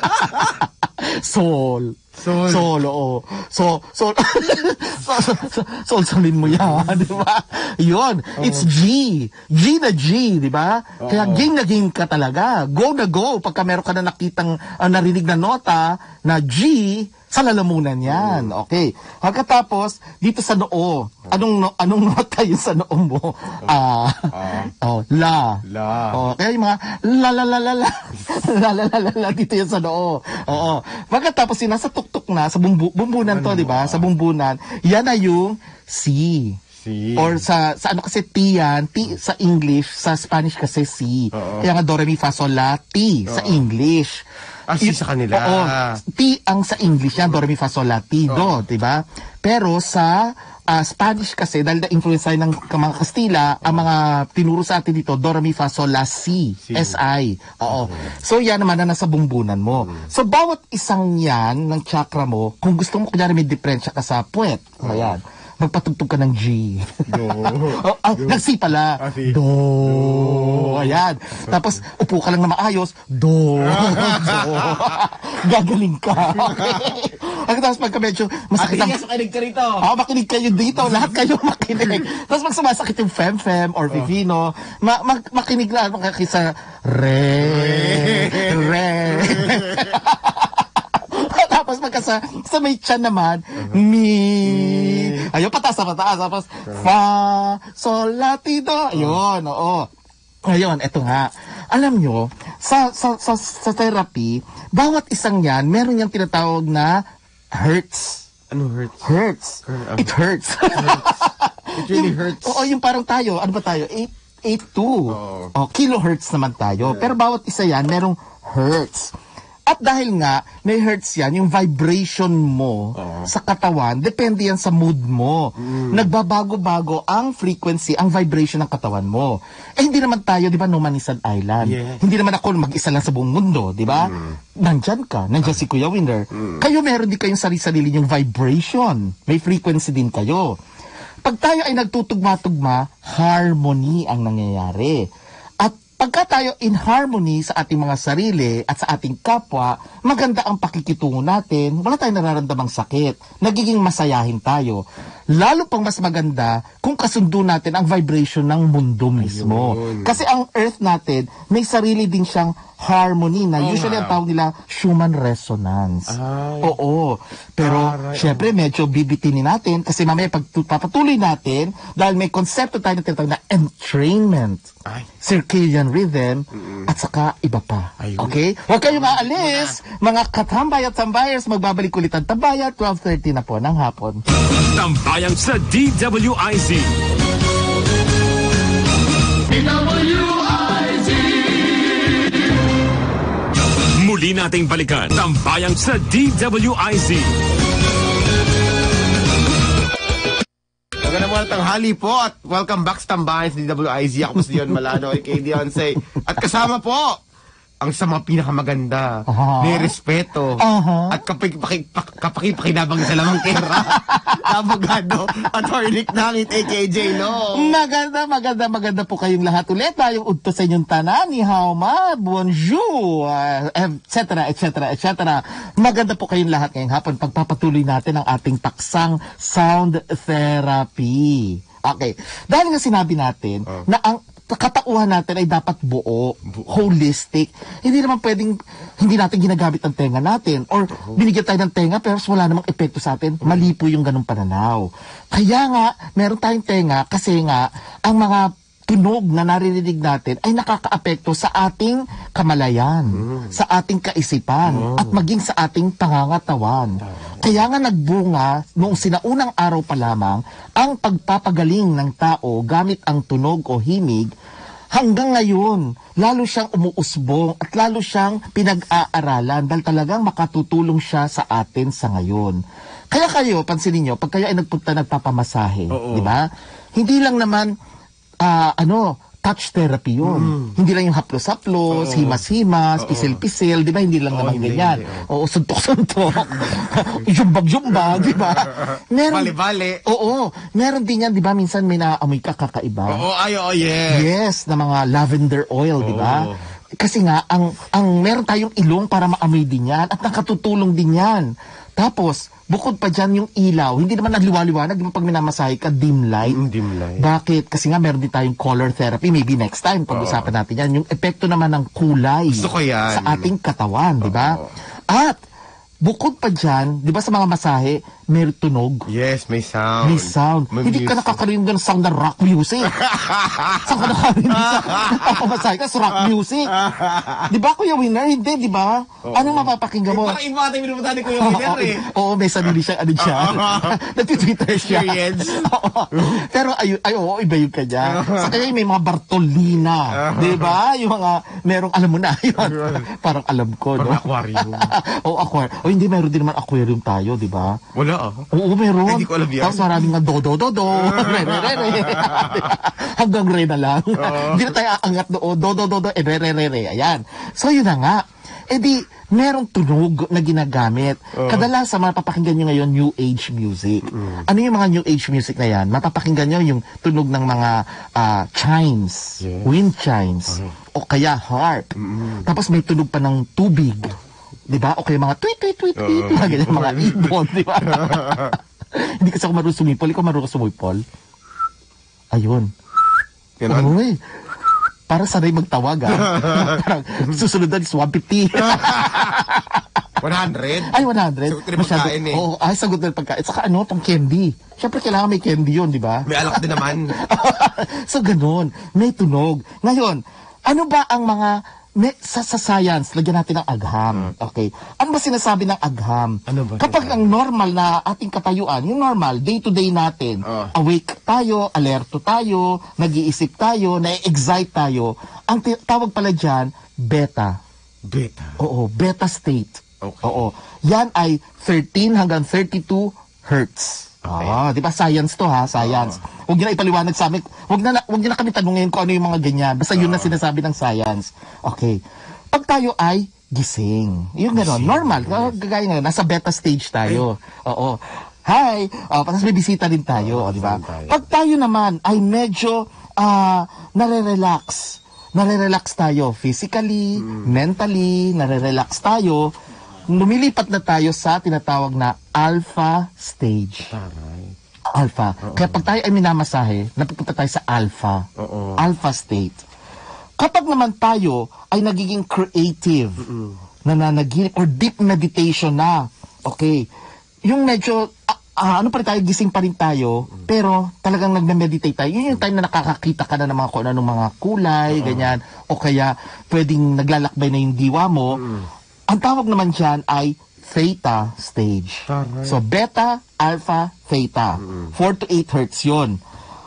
Sol. Sol. Sol, oo. So, sol. so, so, so, sol, solin mo yan, di ba? Yun. It's G. G na G, di ba? Kaya game na game ka talaga. Go na go. Pagka meron ka na nakitang uh, narinig na nota na G, sa lalamunan yan. Okay. Pagkatapos, dito sa noo. Anong no, anong nota yung sa noo mo? Ah. Oh, la. La. Oh, kaya yung mga la la la la la la la la la la dito yan sa noo. Oo. Pagkatapos yung nasa tuktok na sa bumbu, bumbunan to, di ba? Sa bumbunan, yan na yung C. C. Or sa sa ano kasi T yan, T sa English, sa Spanish kasi C. Kaya nga do re mi fa sol la ti sa English. Ah, C sa kanila. Oo. T ang sa English yan, do re mi fa sol la ti do, di ba? Pero sa ah, Spanish kasi, dahil na-influence tayo ng k- mga Kastila, ang mga tinuro sa atin dito, do re mi fa sol la si, S I. Oo. So yan naman na nasa bumbunan mo. So bawat isang yan ng chakra mo, kung gusto mo kunyari may diferensya ka sa puwet, ayan, magpatugtog ka ng G. Do. oh, ah, nag-C pala. Ah, si. Do. Ayan. Tapos, upo ka lang na maayos. Do. Do. Gagaling ka. Okay. At tapos pagka medyo masakit ang... Atigas, makinig ka rito. Oo, makinig kayo dito. Lahat kayo makinig. Tapos pag sumasakit yung fem-fem or vivino, ma mag makinig lang sa re, re. Tapos pagka sa, sa may tiyan naman, mi. Ayun, pataas na pataas. Tapos, fa, sol, la, ti, do. Ayun, oo. Ayun, eto nga. Alam nyo, sa, sa, sa, sa therapy, bawat isang yan, meron yung tinatawag na hurts. Ano hurts? Hurts. It hurts. It really Yung- hurts. Oo, yung parang tayo, ano ba tayo? eight eight two. Oo. Oh, kilohertz naman tayo. Pero bawat isa yan, merong hertz. At dahil nga, may hertz yan, yung vibration mo sa katawan, depende yan sa mood mo. Nagbabago-bago ang frequency, ang vibration ng katawan mo. Eh, hindi naman tayo, di ba, no man is an island. Yes. Hindi naman ako mag-isa lang sa buong mundo, di ba? Nandyan ka, nandyan si Kuya Winner. Kayo meron din kayong sarili-sarili yung vibration. May frequency din kayo. Pag tayo ay nagtutugma-tugma, harmony ang nangyayari. At pagka tayo in harmony sa ating mga sarili at sa ating kapwa, maganda ang pakikitungo natin, wala tayong nararamdamang sakit, nagiging masayahin tayo. Lalo pang mas maganda kung kasundo natin ang vibration ng mundo mismo. Kasi ang earth natin, may sarili din siyang harmony na usually ang tawag nila human resonance. Ay. Oo. Pero, Aray, syempre, medyo bibitinin natin kasi mamaya pag tu- papatuloy natin, dahil may konsepto tayo na tinatawag na entrainment, Ay. circadian rhythm, at saka iba pa. Ayun. Okay? Huwag kayong aalis, mga katambay at tambayers, magbabalik ulit ang tambaya, twelve thirty na po ng hapon. Tambayang sa D W I Z. Muli nating balikan. Tambayang sa D W I Z. Magandang mga tanghali po at welcome back sa Tambayan sa D W I Z. Ako po si Dion Malano, aka Dionce. At kasama po ang sa mga pinakamaganda, Aha. may respeto, Aha. at kapaki-pakinabang sa lamang kera. Abogado, Attorney Nangit, aka J. Lo. Maganda, maganda, maganda po kayong lahat ulit. Tayong udto sa inyong tanan, ni Hauma, bonjour, uh, et cetera, et cetera, et cetera. Maganda po kayong lahat ngayong hapon. Pagpapatuloy natin ang ating taksang sound therapy. Okay. Dahil nga sinabi natin na ang katauhan natin ay dapat buo, holistic. Hindi naman pwedeng hindi natin ginagamit ang tenga natin or binigyan tayo ng tenga pero wala namang epekto sa atin. Mali po yung ganung pananaw. Kaya nga, meron tayong tenga kasi nga ang mga tunog na naririnig natin ay nakakaapekto sa ating kamalayan, mm. sa ating kaisipan, mm. at maging sa ating pangangatawan. Mm. Kaya nga nagbunga noong sinaunang araw pa lamang ang pagpapagaling ng tao gamit ang tunog o himig. Hanggang ngayon, lalo siyang umuusbong at lalo siyang pinag-aaralan dahil talagang makatutulong siya sa atin sa ngayon. Kaya kayo, pansinin nyo, pag kayo ay nagpunta nagpapamasahe, di ba? Hindi lang naman Uh, ano, touch therapy yun. Mm. Hindi lang yung haplos-haplos, oh. himas-himas, pisil-pisil, di ba? Hindi lang oh, naman hindi, ganyan. Hindi, oh. Oo, suntok-suntok, jumbag-jumbag, di ba? Meron, bali-bali. Oo, meron din yan, di ba? Minsan may naamoy ka kakaiba. Oo, oh, ay, oh, yes. Yes, na mga lavender oil, di ba? Oh. Kasi nga, ang, ang meron tayong ilong para maamoy din yan at nakatutulong din yan. Tapos, bukod pa dyan yung ilaw, hindi naman nagliwaliwanag, di ba pag minamasahe ka, dim light? Mm, dim light. Bakit? Kasi nga meron din tayong color therapy, maybe next time, pag-usapan natin yan, yung epekto naman ng kulay Gusto ko yan. sa ating katawan, di ba? At, bukod pa dyan, di ba sa mga masahe, may tunog? Yes, may sound. May sound. May Hindi music. ka nakakarinig ng sound na rock music. Saan ka nakakarinig sa pamasahe ka sa rock music? Di ba, Kuya Winner? Hindi, di ba? Oh. Anong mapapakinggan mo? Parang iba natin minupunta ni Kuya Winner eh. Oo, may sarili siya, ano siya. Nag-Twitter siya. Pero ay, ay, oo, iba yung kanya. Sa kanya may mga Bartolina. Di ba? Yung mga, merong, alam mo na, yun. Parang alam ko, no? Parang aquarium. Oo, aquarium. O, hindi, meron din naman aquarium tayo, di ba? Wala ah. Oo, meron. Hindi ko alam yan. Tapos maraming nga do-do-do-do, re-re-re-re. Hanggang re na lang. Hindi na tayo aangat doon, do-do-do-do, eh, re-re-re-re. Ayan. So, yun na nga. Eh di, merong tunog na ginagamit. Uh-huh. Kadalasan, mapapakinggan nyo ngayon New Age music. Uh-huh. Ano yung mga New Age music na yan? Mapapakinggan nyo yung tunog ng mga uh, chimes, yes. wind chimes, uh-huh. o kaya harp. Uh-huh. Tapos may tunog pa ng tubig. Di ba? O kaya mga tweet, tweet, tweet, tweet. Uh-huh. Mga ganyan, mga ibon, di ba? Hindi kasi ako marunong sumipol. Ikaw marunong sumipol? Ayun. Ganun? Uy. Para sanay magtawag, ah. Parang susunod na is one fifty. one hundred? Ay, one hundred. Sagot na pagkain eh. Oo, ay, sagot na pagkain. Saka ano, tong candy. Siyempre, kailangan may candy yun, di ba? May alak din naman. So, ganun. May tunog. Ngayon, ano ba ang mga may, sa, sa science, lagyan natin ng agham. Okay. Ano ba sinasabi ng agham? Ano ba? Kapag ang normal na ating katayuan, yung normal, day-to-day natin, uh. awake tayo, alerto tayo, nag-iisip tayo, na-excite tayo, ang tawag pala dyan, beta. Beta? Oo, beta state. Okay. Oo. Yan ay thirteen hanggang thirty-two hertz. Okay. Ah, di ba science to ha, science. Uh. Huwag niyo na ipaliwanag sa amin. Huwag na huwag niyo na kami tanungin kung ano yung mga ganyan. Basta uh. yun na sinasabi ng science. Okay. Pag tayo ay gising. Yung gano'n, normal. Yes. Gagaya ngayon, nasa beta stage tayo. Ay. Oo. Hi. Oh, tapos may bisita din tayo, uh, di ba? Pag tayo naman ay medyo uh, nare-relax. Nare-relax tayo physically, mm. mentally, nare-relax tayo. Lumilipat na tayo sa tinatawag na alpha stage. Taray. Alpha. Uh-oh. Kaya pag tayo ay minamasahe, napupunta tayo sa alpha. Uh-oh. Alpha state. Kapag naman tayo ay nagiging creative, uh-uh. nananaginip, or deep meditation na, okay, yung medyo, uh, uh, ano pa rin tayo, gising pa rin tayo, uh-uh. pero talagang nagme-meditate tayo. Yun yung time na nakakakita ka na ng mga, kung ano, mga kulay, uh-uh. ganyan, o kaya pwedeng naglalakbay na yung diwa mo. Uh-uh. Ang tawag naman dyan ay theta stage. Taray. So, beta, alpha, theta. Mm-hmm. four to eight hertz yun.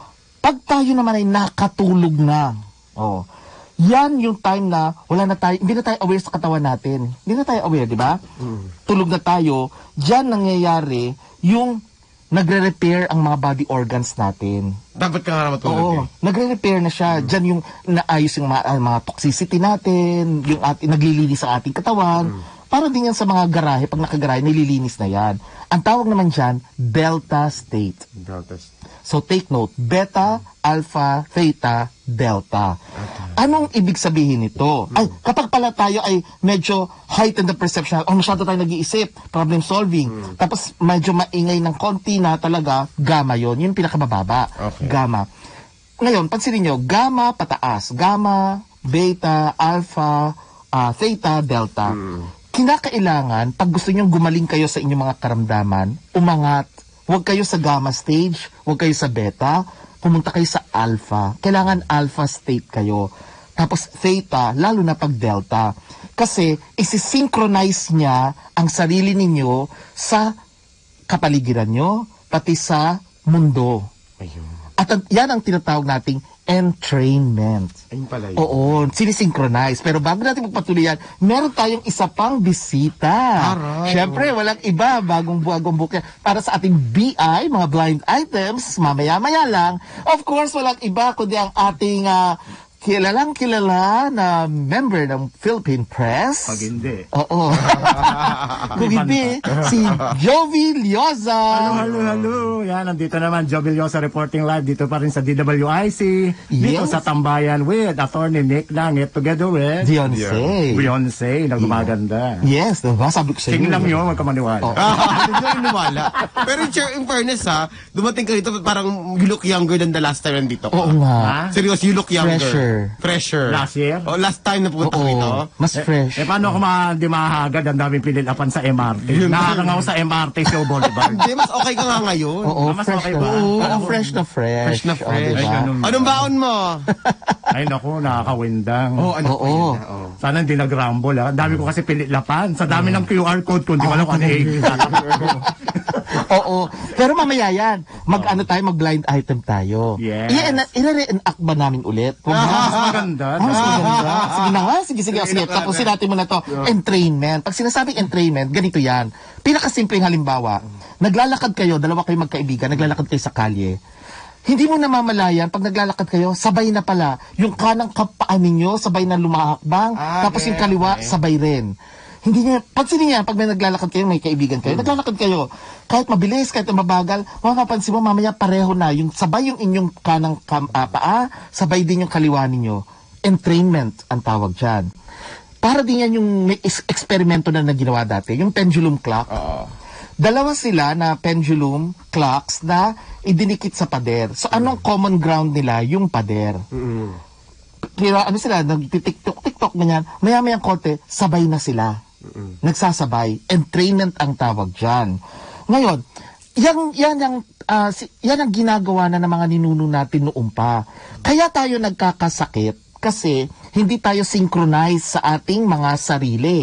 Pag tayo naman ay nakatulog na, oh, yan yung time na wala na tayo, hindi na tayo aware sa katawan natin. Hindi na tayo aware, di ba? Mm-hmm. Tulog na tayo, dyan nangyayari yung nagre-repair ang mga body organs natin. Dapat ka nga matulog. Oo, eh. Nagre-repair na siya. Mm. Diyan yung naayos yung mga, mga toxicity natin, yung at, naglilinis sa ating katawan. Mm. Parang din yan sa mga garahe. Pag nakagarahe, nililinis na yan. Ang tawag naman dyan, delta state. Delta state. So take note, beta, alpha, theta, delta. Okay. Anong ibig sabihin nito? Mm. Ay, kapag pala tayo ay medyo heightened the perception, o masyado tayo nag-iisip, problem solving, mm. tapos medyo maingay ng konti na talaga, gamma yon, yung pinakamababa. Okay. Gamma. Ngayon, pansinin nyo, gamma pataas, gamma, beta, alpha, uh, theta, delta. Hmm. Kinakailangan, pag gusto nyo gumaling kayo sa inyong mga karamdaman, umangat. Huwag kayo sa gamma stage, huwag kayo sa beta, pumunta kayo sa alpha. Kailangan alpha state kayo. Tapos theta, lalo na pag delta. Kasi isi-synchronize niya ang sarili ninyo sa kapaligiran nyo, pati sa mundo. Ayun. At yan ang tinatawag nating entrainment. Ayun pala yun. Oo, sinisynchronize. Pero bago natin magpatuloy yan, meron tayong isa pang bisita. Aray. Siyempre, walang iba, bagong buwagong buke. Para sa ating B I, mga blind items, mamaya-maya lang. Of course, walang iba, kundi ang ating uh, kilalang kilala na member ng Philippine Press. Pag hindi. Oo. Kung hindi, si Jovi Lioza. Hello, hello, hello. Yan, nandito naman, Jovi Lioza reporting live dito pa rin sa D W I C. Dito Yes. sa Tambayan with Attorney Nick Langit together with Beyonce. Beyonce na gumaganda. Yes, diba? Sabi ko sa Sige inyo. lang yun, huwag ka maniwala. Oh. Hindi rin lumala. Pero in, in fairness ha, dumating ka dito parang you look younger than the last time nandito ka. Oo nga. Ha? Serious, you look younger. Fresher. Fresher. Last year? Oh, last time na pumunta ko Oo, dito. mas fresh. Eh, paano ako ma di mahagad ang daming pililapan sa M R T? Yun. Nakakangaw sa M R T Show Boulevard. Hindi, mas okay ka nga ngayon. Oo, mas fresh okay na. ba? Oo, Parang- fresh na fresh. Fresh na Oh, fresh. diba? Ay, ganun. Anong baon mo? Ay, naku, nakakawindang. Oh, ano Oo. pa yun? ah? Oh. Sana hindi nag-rumble, ha? Ang dami ko kasi pililapan. Sa dami ng Q R code ko, hindi ko alam kung ano yung Oo. Pero mamaya yan. Mag-ano tayo, mag-blind item tayo. Yes. I-re-enact ba namin ulit? Kung mas maganda. Ah, mas maganda. Sige na nga. Sige, sige. sige. Tapusin natin muna to. Entrainment. Pag sinasabing entrainment, ganito yan. Pinakasimpleng halimbawa, naglalakad kayo, dalawa kayo magkaibigan, naglalakad kayo sa kalye. Hindi mo namamalayan, pag naglalakad kayo, sabay na pala. Yung kanang kapaan ninyo, sabay na lumahakbang. Ah, tapos yung okay, kaliwa, okay. sabay rin. Hindi niya, pansinin niya, pag may naglalakad kayo, may kaibigan kayo, naglalakad kayo, kahit mabilis, kahit mabagal, mapapansin mo, mamaya pareho na, yung sabay yung inyong kanang kam, ah, paa, sabay din yung kaliwa ninyo. Entrainment ang tawag dyan. Para din yan yung may is- eksperimento na naginawa dati, yung pendulum clock. Oo. Dalawa sila na pendulum clocks na idinikit sa pader. So, anong common ground nila? Yung pader. Mm. Kaya ano sila, nagtitiktok-tiktok ganyan, maya-mayang konti, sabay na sila. Nagsasabay. Entrainment ang tawag dyan. Ngayon, yan, yan, ang, ah, si- yan ang ginagawa na ng mga ninuno natin noon pa. Kaya tayo nagkakasakit kasi hindi tayo synchronize sa ating mga sarili.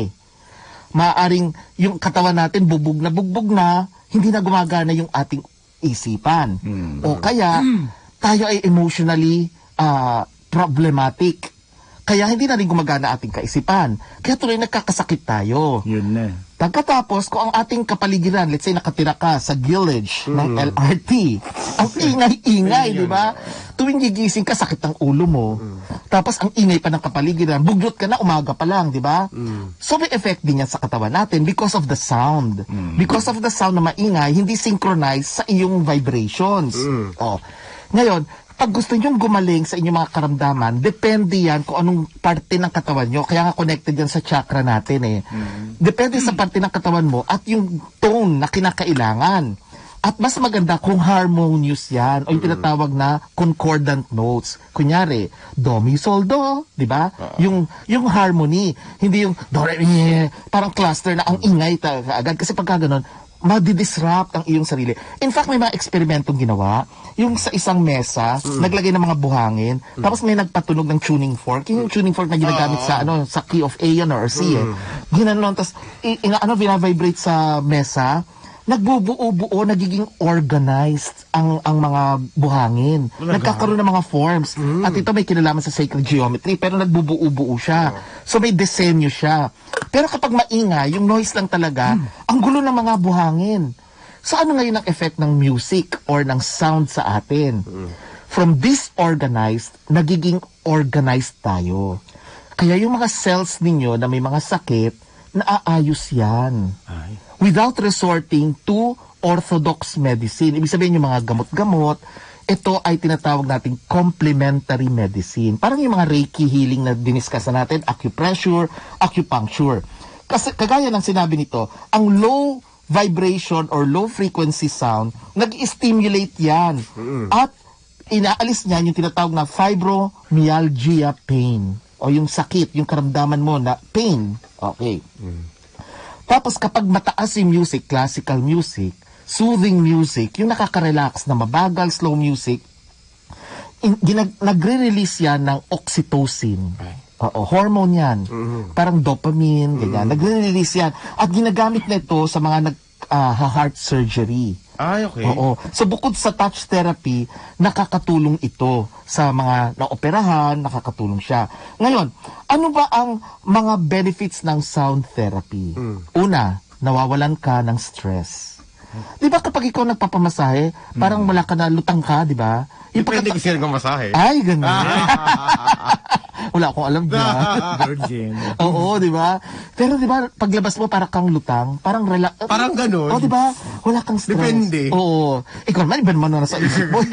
Maaring yung katawan natin bubog na bugbog na, hindi na gumagana yung ating isipan. O kaya, tayo ay emotionally ah, problematic. Kaya hindi na rin gumagana ating kaisipan. Kaya tuloy nagkakasakit tayo. Yun na. Pagkatapos, kung ang ating kapaligiran, let's say nakatira ka sa village ng L R T, ang ingay-ingay, di ba? Tuwing gigising ka, sakit ang ulo mo. Tapos ang ingay pa ng kapaligiran, buglot ka na umaga pa lang, di ba? So may effect din yan sa katawan natin because of the sound. Because of the sound na maingay, hindi synchronized sa iyong vibrations. Oh. Ngayon, pag gusto nyong gumaling sa inyong mga karamdaman, depende yan kung anong parte ng katawan nyo. Kaya nga connected yan sa chakra natin eh. Depende sa parte ng katawan mo at yung tone na kinakailangan. At mas maganda kung harmonious yan o yung tinatawag na concordant notes. Kunyari, do, mi, sol, do, di ba? Yung, yung harmony, hindi yung do, re, mi, parang cluster na ang ingay ta- agad. Kasi pagka ganun, madidisrupt ang iyong sarili. In fact, may mga eksperimentong ginawa. Yung sa isang mesa, naglagay ng mga buhangin, tapos may nagpatunog ng tuning fork. Yung tuning fork na ginagamit sa ano sa key of A yan or C eh. Ginanon, tapos i- ina, ano, vina-vibrate sa mesa, nagbubuo-buo, nagiging organized ang ang mga buhangin. Nagkakaroon ng mga forms. At ito may kinalaman sa sacred geometry, pero nagbubuo-buo siya. So may disenyo siya. Pero kapag maingay, yung noise lang talaga, ang gulo ng mga buhangin. So ano ngayon ang effect ng music or ng sound sa atin? From disorganized, nagiging organized tayo. Kaya yung mga cells ninyo na may mga sakit, naaayos yan. Ay. Without resorting to orthodox medicine. Ibig sabihin yung mga gamot-gamot, ito ay tinatawag nating complementary medicine. Parang yung mga Reiki healing na diniskasa natin, acupressure, acupuncture. Kasi kagaya ng sinabi nito, ang low vibration or low frequency sound, nag-stimulate yan. At inaalis niyan yung tinatawag na fibromyalgia pain o yung sakit, yung karamdaman mo na pain. Okay. Mm. Tapos kapag mataas yung music, classical music, soothing music, yung nakaka-relax na mabagal, slow music, in, ginag, nagre-release yan ng oxytocin. Oo, hormone yan. Mm-hmm. Parang dopamine, ganyan. Mm-hmm. Nagre-release yan. At ginagamit na ito sa mga nag, uh, heart surgery. Ay, okay. Oo. So bukod sa touch therapy, nakakatulong ito sa mga naoperahan, nakakatulong siya. Ngayon, ano ba ang mga benefits ng sound therapy? Mm. Una, nawawalan ka ng stress. Di ba kapag ikaw nagpapamasahe, parang wala ka na lutang ka, di ba? Depende kasi ng masahe. Ay, ganun. Wala akong alam dyan. Virgin. Oo, di ba? Pero di ba, paglabas mo para kang lutang, parang relax. Parang ganun. Oo, di ba? Wala kang stress. Depende. Oo. Ikaw naman, iba naman na sa isip mo.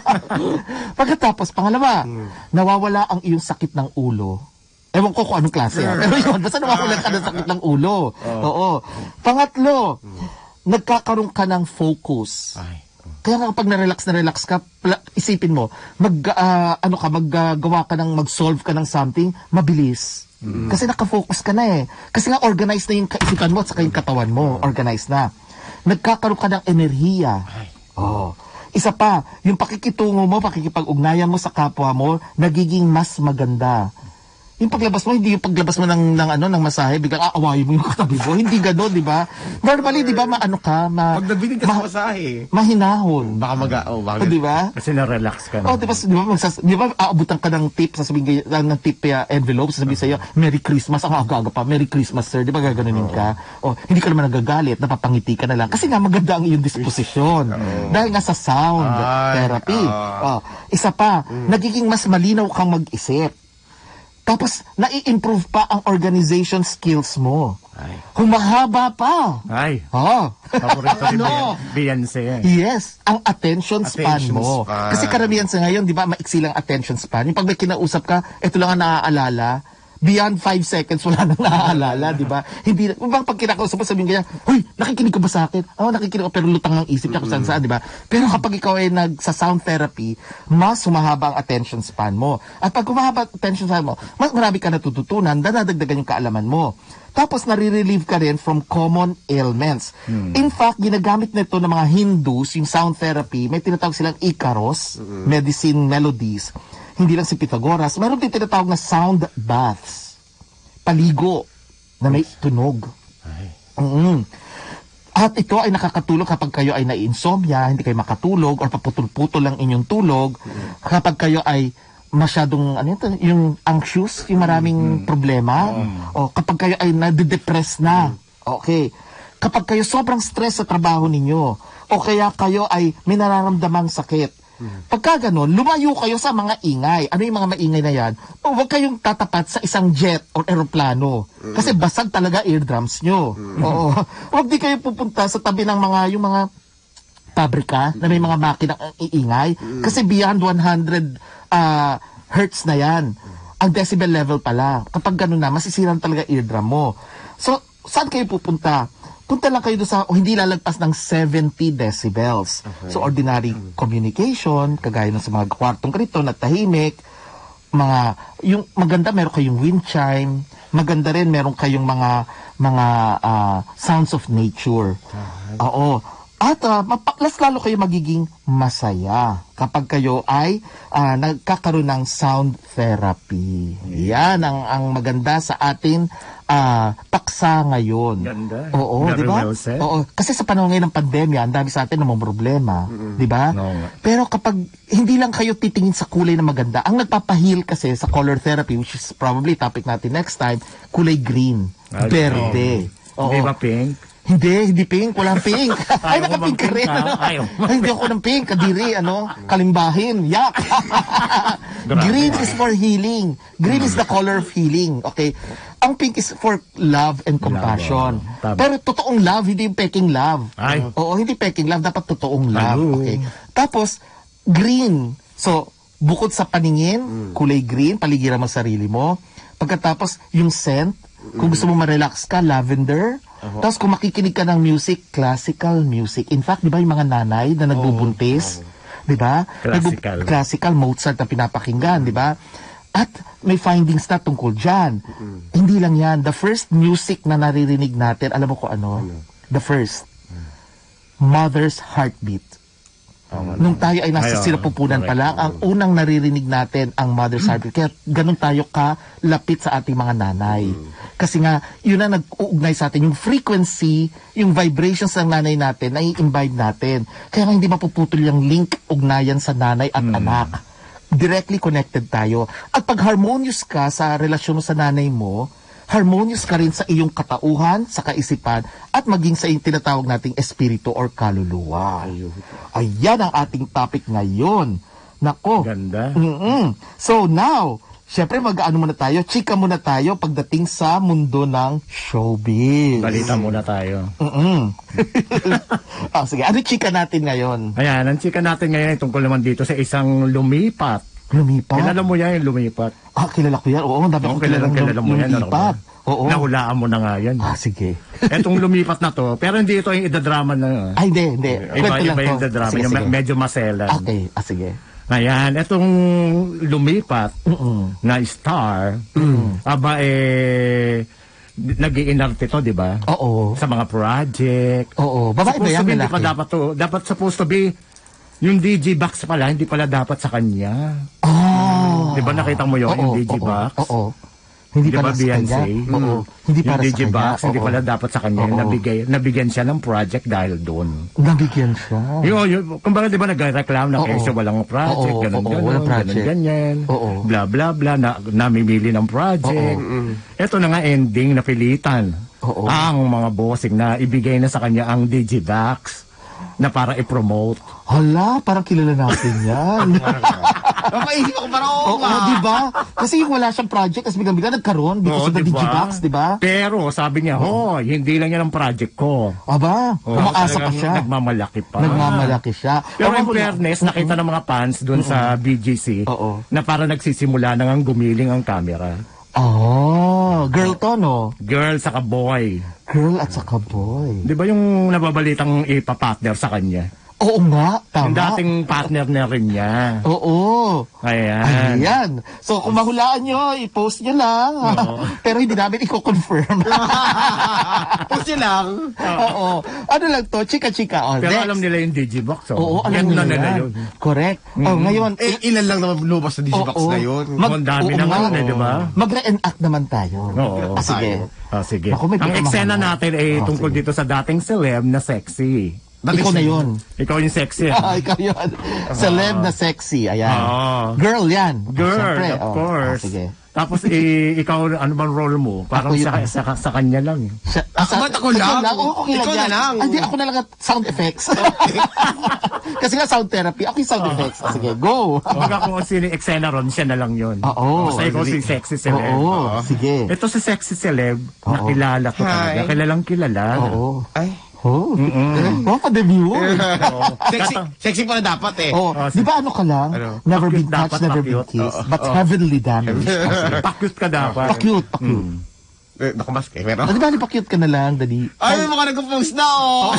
Pagkatapos, pangalawa, hmm. nawawala ang iyong sakit ng ulo. Ewan ko kung anong klase. Ah. Pero yun, basta nawawala ka ng sakit ng ulo. Oh. Oo. Pangatlo, hmm. nagkakaroon ka ng focus. Ay. Kaya nga kapag na-relax na relax ka, isipin mo, mag, uh, ano ka, maggagawa uh, ka ng, mag-solve ka ng something, mabilis. Mm-hmm. Kasi nakafocus ka na eh. Kasi nga organized na yung kaisipan mo at saka yung katawan mo, mm-hmm. organized na. Nagkakaroon ka ng enerhiya. Oh. Isa pa, yung pakikitungo mo, pakikipag-ugnayan mo sa kapwa mo, nagiging mas maganda. Yung paglabas mo, hindi yung paglabas mo ng, ng, ano, ng masahe, biglang aawayin mo yung katabi mo. Hindi gano'n, di ba? Normally, di ba, maano ka, ma... Pag nabinig ka ma- sa masahe. Mahinahon. Baka mag- oh, bakit? Oh, di ba? Kasi na-relax ka na. Oh, di ba, di ba, magsas- di ba, aabutan ka ng tip, sasabihin ka, ng tip uh, envelope, sasabihin uh-huh. sa'yo, Merry Christmas, ang aga-aga pa, Merry Christmas, sir, di ba, gaganunin uh-huh. ka? Oh, hindi ka naman nagagalit, napapangiti ka na lang. Kasi nga, maganda ang iyong disposisyon. Uh-huh. Dahil nga sa sound Ay, therapy. Uh-huh. Oh, isa pa, uh-huh. nagiging mas malinaw kang mag-isip. Tapos, nai-improve pa ang organization skills mo. Ay. Humahaba pa. Ay. Oh. Paborito ni ano? Beyonce. Yes. Ang attention span attention mo. Span. Kasi karamihan sa ngayon, di ba, maiksi lang attention span. Yung pag may kinausap ka, ito lang ang naaalala. Beyond five seconds, wala nang naaalala, di ba? Hindi, bang pag kinakausap mo, sabihin kanya, huy, nakikinig ka ba sa akin? Oo, oh, nakikinig ko, pero lutang ang isip niya kung saan saan, di ba? Pero kapag ikaw ay nag sa sound therapy, mas humahaba ang attention span mo. At pag humahaba ang attention span mo, mas marami ka natututunan, dadagdagan yung kaalaman mo. Tapos nare-relieve ka rin from common ailments. Hmm. In fact, ginagamit nito ng mga Hindus, yung sound therapy, may tinatawag silang Icaros, hmm. medicine melodies. Hindi lang si Pythagoras, meron din tinatawag na sound baths. Paligo na may tunog. Mm-hmm. At ito ay nakakatulong kapag kayo ay nai-insomnia, hindi kayo makatulog, or paputol-putol lang inyong tulog. Mm-hmm. Kapag kayo ay masyadong, ano ito, yung anxious, yung maraming mm-hmm. problema. Mm-hmm. O kapag kayo ay nade-depress na. Mm-hmm. Okay. Kapag kayo sobrang stress sa trabaho ninyo, o kaya kayo ay may nararamdamang sakit, pagka ganon, lumayo kayo sa mga ingay. Ano yung mga maingay na yan? O huwag kayong tatapat sa isang jet o aeroplano. Kasi basag talaga eardrums nyo. Oo. Huwag di kayo pupunta sa tabi ng mga, yung mga pabrika na may mga makinang iingay. Kasi beyond one hundred uh, hertz na yan. Ang decibel level pala. Kapag ganon na, masisiran talaga eardrum mo. So, saan kayo pupunta? Punta lang kayo doon sa, oh, hindi lalagpas ng seventy decibels. Okay. So, ordinary communication, kagaya ng sa mga kwartong ganito na tahimik, mga, yung maganda, meron kayong wind chime, maganda rin, meron kayong mga, mga uh, sounds of nature. Uh-huh. Oo. At uh, mapaklas lalo kayo magiging masaya kapag kayo ay uh, nagkakaroon ng sound therapy. Yan ang, ang maganda sa atin uh, paksa ngayon. Ganda. Oo, di ba? Well, oo, kasi sa panahon ngayon ng pandemya, ang dami sa atin namang problema, mm-hmm. di ba? No. Pero kapag hindi lang kayo titingin sa kulay na maganda, ang nagpapahil kasi sa color therapy, which is probably topic natin next time, kulay green, okay. Verde. Oo. Hindi ba pink? Hindi, hindi pink. Walang pink. Ay, naka-pink ka rin. Ano? Ay, hindi ako ng pink. Kadiri, ano? Kalimbahin. Yak! Green is for healing. Green is the color of healing. Okay? Ang pink is for love and compassion. Love, Pero totoong love, hindi yung peking love. Ay. Oo, hindi peking love. Dapat totoong love. Okay? Tapos, green. So, bukod sa paningin, kulay green, paligiran mo sarili mo. Pagkatapos, yung scent, kung gusto mo ma-relax ka, lavender. Uh-huh. Tapos kung makikinig ka ng music, classical music. In fact, di ba yung mga nanay na nagbubuntis, uh-huh. di ba? Classical. Nagbu- classical, Mozart na pinapakinggan, di ba? At may findings na tungkol dyan. Mm-hmm. Hindi lang yan. The first music na naririnig natin, alam mo ko ano? ano? The first. Mother's heartbeat. Oh, nung tayo ay nasa sinapupunan pa lang, ang unang naririnig natin ang mother's heartbeat. Kaya ganun tayo kalapit sa ating mga nanay. Kasi nga, yun na nag-uugnay sa atin. Yung frequency, yung vibrations ng nanay natin, nai-imbibe natin. Kaya nga hindi mapuputol yung link, ugnayan sa nanay at mm. anak. Directly connected tayo. At pag harmonious ka sa relasyon mo sa nanay mo, harmonious ka rin sa iyong katauhan, sa kaisipan, at maging sa iyong tinatawag nating espiritu or kaluluwa. Ayan ang ating topic ngayon. Nako. Ganda. Mm-mm. So now, syempre mag-ano muna tayo, chika muna tayo pagdating sa mundo ng showbiz. Balita muna tayo. Mm-mm. Oh, sige, ano chika natin ngayon? Ayan, ang chika natin ngayon ay tungkol naman dito sa isang lumipat. Lumipat? Kilala mo yan, yung lumipat. Ah, kilala ko yan. Oo, dapat Oo, ko kilalang kilala mo yan. lumipat. Oo. Nahulaan mo na nga yan. Ah, sige. Etong lumipat na to, pero hindi ito yung idadrama na. Ay, hindi, hindi. Iba, iba yung idadrama, Sige, yung sige. medyo maselan. Okay, ah, sige. Ayan, etong lumipat Mm-mm. na star, mm. aba eh, nag-iinarte to, di ba? Oo. Sa mga project. Oo. Babae ba yan, Hindi lalaki? pa dapat to. Dapat supposed to be, yung D J Box pala, hindi pala dapat sa kanya. Oh. Di ba nakita mo yun, Oo, yung D J oo, Box? Oo. Hindi Di para ba sa kanya. Beyonce? Oo. Hindi Yung para D J sa kanya. Box, hindi Oo. pala dapat sa kanya. Oo. Nabigay, nabigyan siya ng project dahil doon. Nabigyan siya. Yung, yung, kumbaga di ba nagreklamo na Oo. kesyo walang project, Oo, ganun, oo, ganun, walang ganun, project. ganyan, Oo. bla bla bla, na, namimili ng project. Ito na nga ending na pilitan. Oo. Ang mga bossing na ibigay na sa kanya ang D J Box na para i-promote. Hala, parang kilala natin yan. Mapaisip ako parang oo Oo, nga. di ba? Kasi yung wala siyang project, kasi biglang-bigla nagkaroon because Oo, of the diba? Digibox, di ba? Pero sabi niya, hoy, hindi lang yan ang project ko. Aba, Oo, umaasa pa talagang siya. Nagmamalaki pa. Nagmamalaki siya. Pero Oo, in wala. fairness, nakita ng mga fans doon sa B G C Oo. na para nagsisimula na ngang gumiling ang camera. Oh, girl to, no? Girl saka boy. Girl at saka boy. Di ba yung nababalitang ipapartner sa kanya? Oo nga, Yung tama. dating partner na rin niya. Oo. Ayan. Ayan. So, kung mahulaan nyo, i-post nyo lang. Pero hindi namin i-confirm. Post yun lang. Oo. Ano lang to? Chika-chika. Oh, Pero next. alam nila yung Digibox. Oh. Oo, alam Yan nila, na nila yan. yun. Correct. Oh, ngayon, Eh, ilan lang naman lumabas sa Digibox Oo. na yun. Mag- Ang dami oo na nga. ngayon eh, di ba? Mag-re-enact naman tayo. Oo. Ah, sige. Ah, sige. Ako, may Ang pagkamahalan. eksena natin ay Ah, tungkol sige. dito sa dating celeb na sexy. Ikaw na yun. Ikaw yung sexy. Ah, ikaw yun. Celeb na sexy. Ayan. Ah. Girl yan. Girl, Siyempre. of Oh, course. ah, sige. Tapos, eh, ikaw, ano bang role mo? Parang Ako sa, yun. sa, sa kanya lang. Siya, Ako ba't ako lang? Oo, okay lang Ikaw na yan. lang. Ah, Hindi, ako na lang at sound effects. Kasi nga sound therapy. Ako yung sound effects. Ah, sige, go. Kumbaga kung sino yung eksena ron, siya na lang yun. Oo. Basta ikaw si sexy celeb. Oo, sige. Ito si sexy celeb, Oo. nakilala ko Hi. talaga. Kilalang kilala. Oo. Ay. Oh, oh, pa-debut. Sexy, sexy pala dapat eh. Oh, Oh, di ba ano ka lang? Ano? Never Pa-cute been touched, dapat, never been pa-cute. kissed, but heavenly damaged. Oh, sige. Pa-cute ka dapat. Pa-cute, pa-cute. Eh, nakamask eh, pero... Ah, di ba, pa-cute ka na lang, dali. Ay, may mga nag-post na, oh!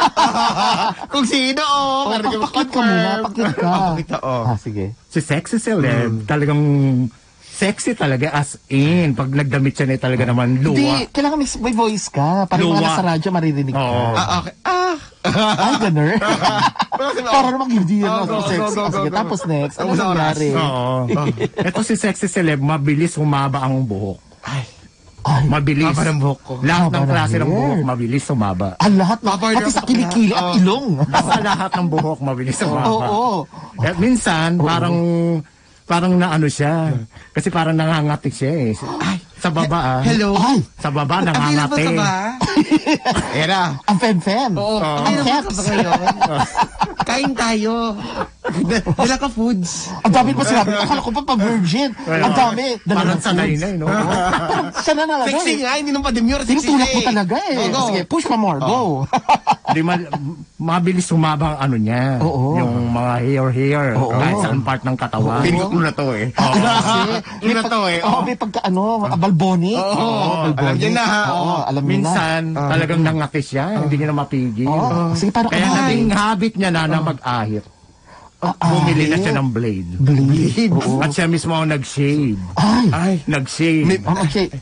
Kung sino, oh! Oh, Pero pa- pa-cute ka muna, pa-cute ka. Ah, pakita, oh. Ah, sige. Si sexy celeb, talagang sexy talaga as in. Pag nagdamit siya na talaga naman luwa. Hindi, kailangan may, may voice ka. Para yung mga Luwa. nasa radyo maririnig ka. Oo. Ah, okay. Ah! Ay, ganun. Para namang hindi Oh, yan. go, Oh, sex. go, go, Ah, sige, go, go. tapos next. Ano Tapos oras. nangyari? Oo. Ito si sexy celeb, mabilis humaba ang buhok. Ay, Ay, Mabilis. haba ng buhok ko. Lahat Haba ng ng klase ng hair. buhok, mabilis humaba. ang lahat na, Papartner pati sa ako kilikili na. at Oh. ilong. Basta lahat ng buhok, mabilis humaba. Oo, oo. Eh, minsan, parang parang naano siya. Kasi parang nangangati siya eh. Ay, sa baba ah. Hello? Ay, Sa baba, Ang hirap ba nangangati. ito ba? Ayan na. ang fem-fem. Oo. Ang Ang hirap caps. ba ngayon? Kain tayo. Dala ka foods. Ang dami pa sinabi. Akala ko pa pa-virgin. Ang dami. Dala Parang ng sanay foods. na eh, no? Siya na naman. Sexy nga, hindi nung pa-demure. Sexy Tinutulak siya mo eh. talaga eh. Oh, go. Sige, push pa more. Go. Di ma- mabilis humaba ang ano niya. Oo. Yung mga hair-hair. Oo. Kahit saan part ng katawan. Pinuot mo na to eh. Kasi, Yun na to eh. Oo, Oh. may pagka ano, balboni. Oo, alam niya na, ha? Oo, alam niya na. Minsan, talagang nangati siya. Hindi niya na mapigil. Oo, sige, paano ka Kaya na? naging habit niya na na mag-ahit. Bumili na siya ng blade. Blade. Oo. At siya mismo ang nag-shave. Ay. Ay, nag-shave. Oh, okay.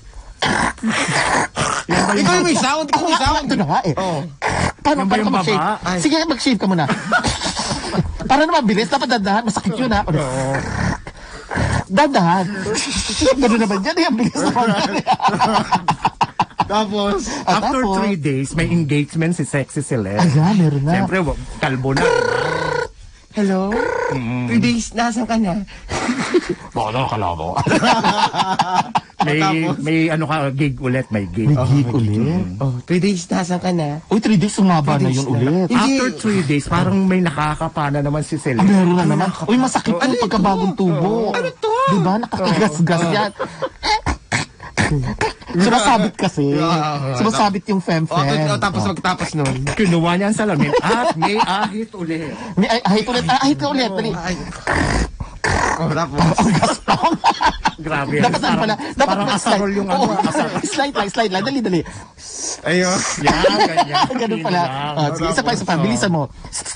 Ikaw yung may sound, ikaw Oo may nga, sound. ito na nga eh. Oh. Paano, Yan ba paano yung ka mag-shave? baba? Ay. Sige, mag-shave ka muna. Para naman bilis, dapat dandahan. Masakit yun ha. Dandahan. Gano'n naman yan. Ang bilis naman. Tapos, At After tapos- three days, may engagement si Sexy Celeste. Ayan, meron na. Siyempre, wa- kalbo na. hello? Three days, nasan ka na? Baka kala mo. May, may ano ka, gig ulit, may gig. May gig ulit. Oh, three days, nasan ka na? Uy, three days sumaba na Three days yun na. ulit. Hindi. After three days, parang may nakakapana naman si Ah, Celeste. meron na naman. Uy, masakit yun pagkabagong tubo. Ano to? Diba? Nakakagasgas yan. Sumasabit kasi. Sumasabit yung Oh, fem-fem. oh, tapos magtapos nun. Kinuha niya ang salamin at may ahit ulit. May ay, ahit ulit. Ah, ahit ulit. Dali. Oh, tapos. Ang gastong. Grabe. Dapat ano pala? Dapat parang may asarol slide. yung ano. Oo, asarol. slide lang, slide lang. Dali, dali. Ayun. Yan, ganyan. Ganun pala. Lang. Ah, sige, isa pa, isa pa. Bilisan mo.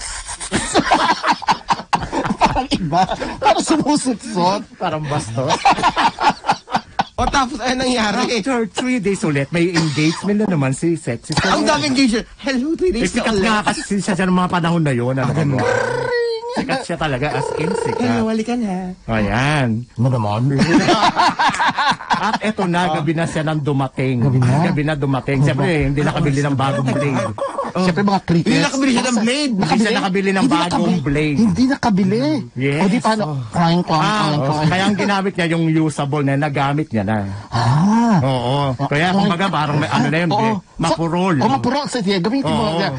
Parang iba. Parang sumusutsot. Parang bastos. O tapos, ayun nangyari. After three days ulit, may engagement na naman si Sexy Celeste. Ang daming engagement. Hello, three Eh, days na sikat ulit. nga kasi siya siya ng mga panahon na yun. Ano ba? Sikat siya talaga as in sikat. Hello, wali ka na. Ayan. Ano naman? At eto na, gabi na siya nang dumating. Gabi na? Gabi na dumating. Siyempre, hindi nakabili ng bagong blade. Siyempre mga crickets. Hindi nakabili siya ng blade. Hindi siya nakabili ng Hindi bagong nakabili. blade. Hindi nakabili. Yes. O di paano? Kwang, kwang, Ah, kwang, kwang. kaya ang ginamit niya yung usable na nagamit niya na. Ah. Oo. Kaya kumbaga parang may ano na yun, Oo. eh, mapurol. O, mapurol. Sige, gamitin mo. Oo.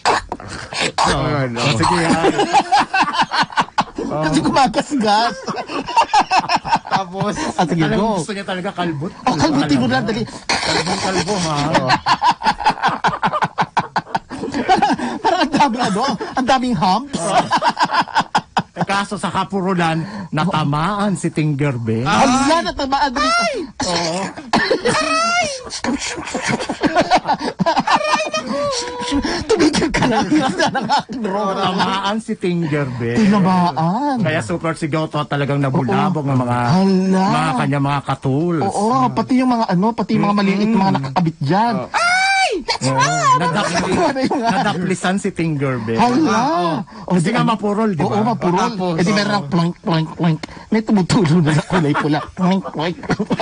Oh, sige yan. Kasi kumagasgas. Tapos, Ah, sige, Alam mo, go. gusto niya talaga kalbot. O, kalbutin mo na, dali. Kalbong kalbo, ha? Parang ang dami, ano, ang daming humps. Eh, kaso sa kapurulan, natamaan si Tinkerbell. Hala, natamaan. Ay! Oo. Tumigil ka na. Isa ng aking roll. Tamaan si Tinkerbell. Tinamaan. Kaya super sigaw to talagang nabulabog ng mga Hala. mga kanya mga katools. Oo, pati yung mga ano, pati yung mga maliit mga nakakabit dyan. Oo. Nadapli, Ano yung nga? nadaplisan si Tinkerbell. Hala. O, Kasi nga mapurol, di ba? Oo, mapurol. Tapos, E di meron ng plank, plank, plank. May tumutulo na na kulay pula. Plank, plank.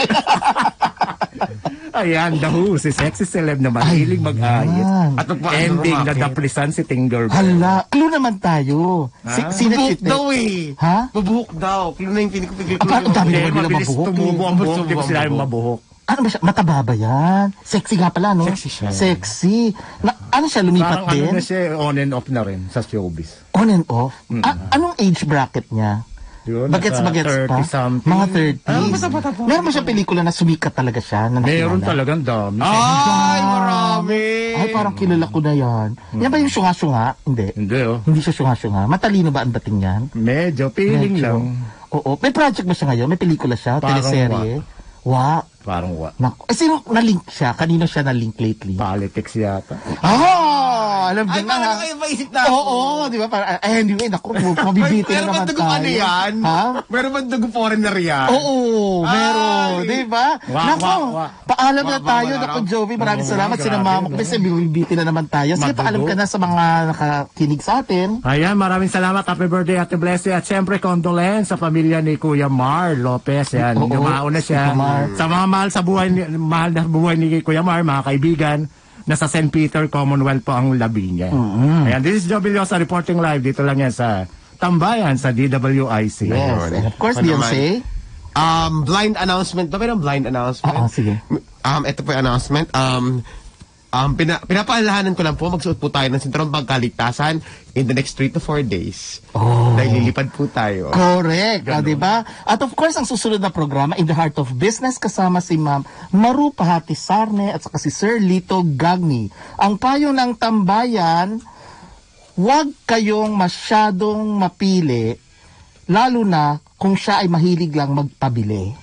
Ayan, the Who, si Sexy Celeb naman, hiling mag-ayit. At magpaano Ending, rumakit. nadaplisan si Tinkerbell. Hala. Clue naman tayo. Si, Ha? sino Bubuhok cheat daw eh. Ha? Bubuhok daw. Kilo na yung pinipigil ko. Ang dami Hindi, naman nila mabilis mabuhok. tumubo ang buhok, di ba sila yung Mabuhok. mabuhok? Ano ba siya? Mataba ba yan? Sexy nga pala, no? Sexy siya. Sexy. Na, ano siya, lumipat Parang ano din? na siya, on and off na rin sa showbiz. On and off? Ah, anong age bracket niya? Yun, Bagets, nasa bagets pa? thirty something. Mga thirty. Ah, basta bata pa. Meron ba siya pelikula na sumikat talaga siya? Na Meron nakilala? talagang dami. Ay, marami. Ay, parang kilala ko na yan. Yan ba yung syunga-syunga? Hindi. Hindi oh. Hindi siya syunga-syunga. Matalino ba ang dating yan? Medyo, feeling Medyo. lang. Oo. May project ba siya ngayon? May pelikula siya? Parang Teleserye? Wa. Parang wa. Naku. Eh, sino na-link siya? Kanino siya na-link lately? Politics yata. Ah! Alam Ay, din parang na. kayo maisip na. Oo, di ba? Parang, ay, anyway, naku, mabibitin na Meron ba naman dugo ano tayo. yan? Ha? Meron ba dugo foreigner yan? Oo, meron. Ay! Di ba? Wa, Naku, wa, wa. paalam na Wa, wa, tayo. wala Naku, raw. Jovi, maraming Oo, salamat. grabe, Sinamama ko. no? Kasi bibitin na naman tayo. Sige, Madugo. paalam ka na sa mga nakakinig sa atin. Ayan, maraming salamat. Happy birthday, Ate Blessy. At syempre, condolence sa pamilya ni Kuya Mar Lopez. Yan, Oo, yumao na siya. Kuya Mar. Sa mga mahal sa buhay, ni- mahal na buhay ni Kuya Mar, mga kaibigan, nasa Saint Peter, Commonwealth po ang labi niya. Ayan, this is Joe Villosa reporting live. Dito lang yan sa Tambayan, sa D W I C. Yes. And of course, Ano Beyonce. Um, blind announcement. Ba meron blind announcement? Oo, sige. Um, ito po yung announcement. Um, um, pina, pinapaalalahanan ko lang po, magsuot po tayo ng sinturong pagkaligtasan in the next three to four days. Oh. Dahil lilipad po tayo. Correct, ah, di ba? At of course, ang susunod na programa, In the Heart of Business, kasama si Ma'am Maru Pahati Sarne at saka si Sir Lito Gagni. Ang payo ng tambayan, huwag kayong masyadong mapili, lalo na kung siya ay mahilig lang magpabili.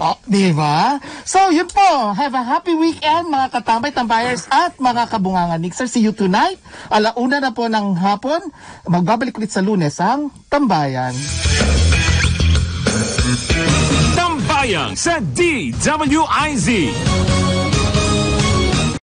Oh, di ba? So, yun po. Have a happy weekend, mga katambay-tambayers at mga kabungangan mixer. See you tonight. Alauna na po ng hapon. Magbabalik ulit sa Lunes ang Tambayan. Tambayan sa D W I Z.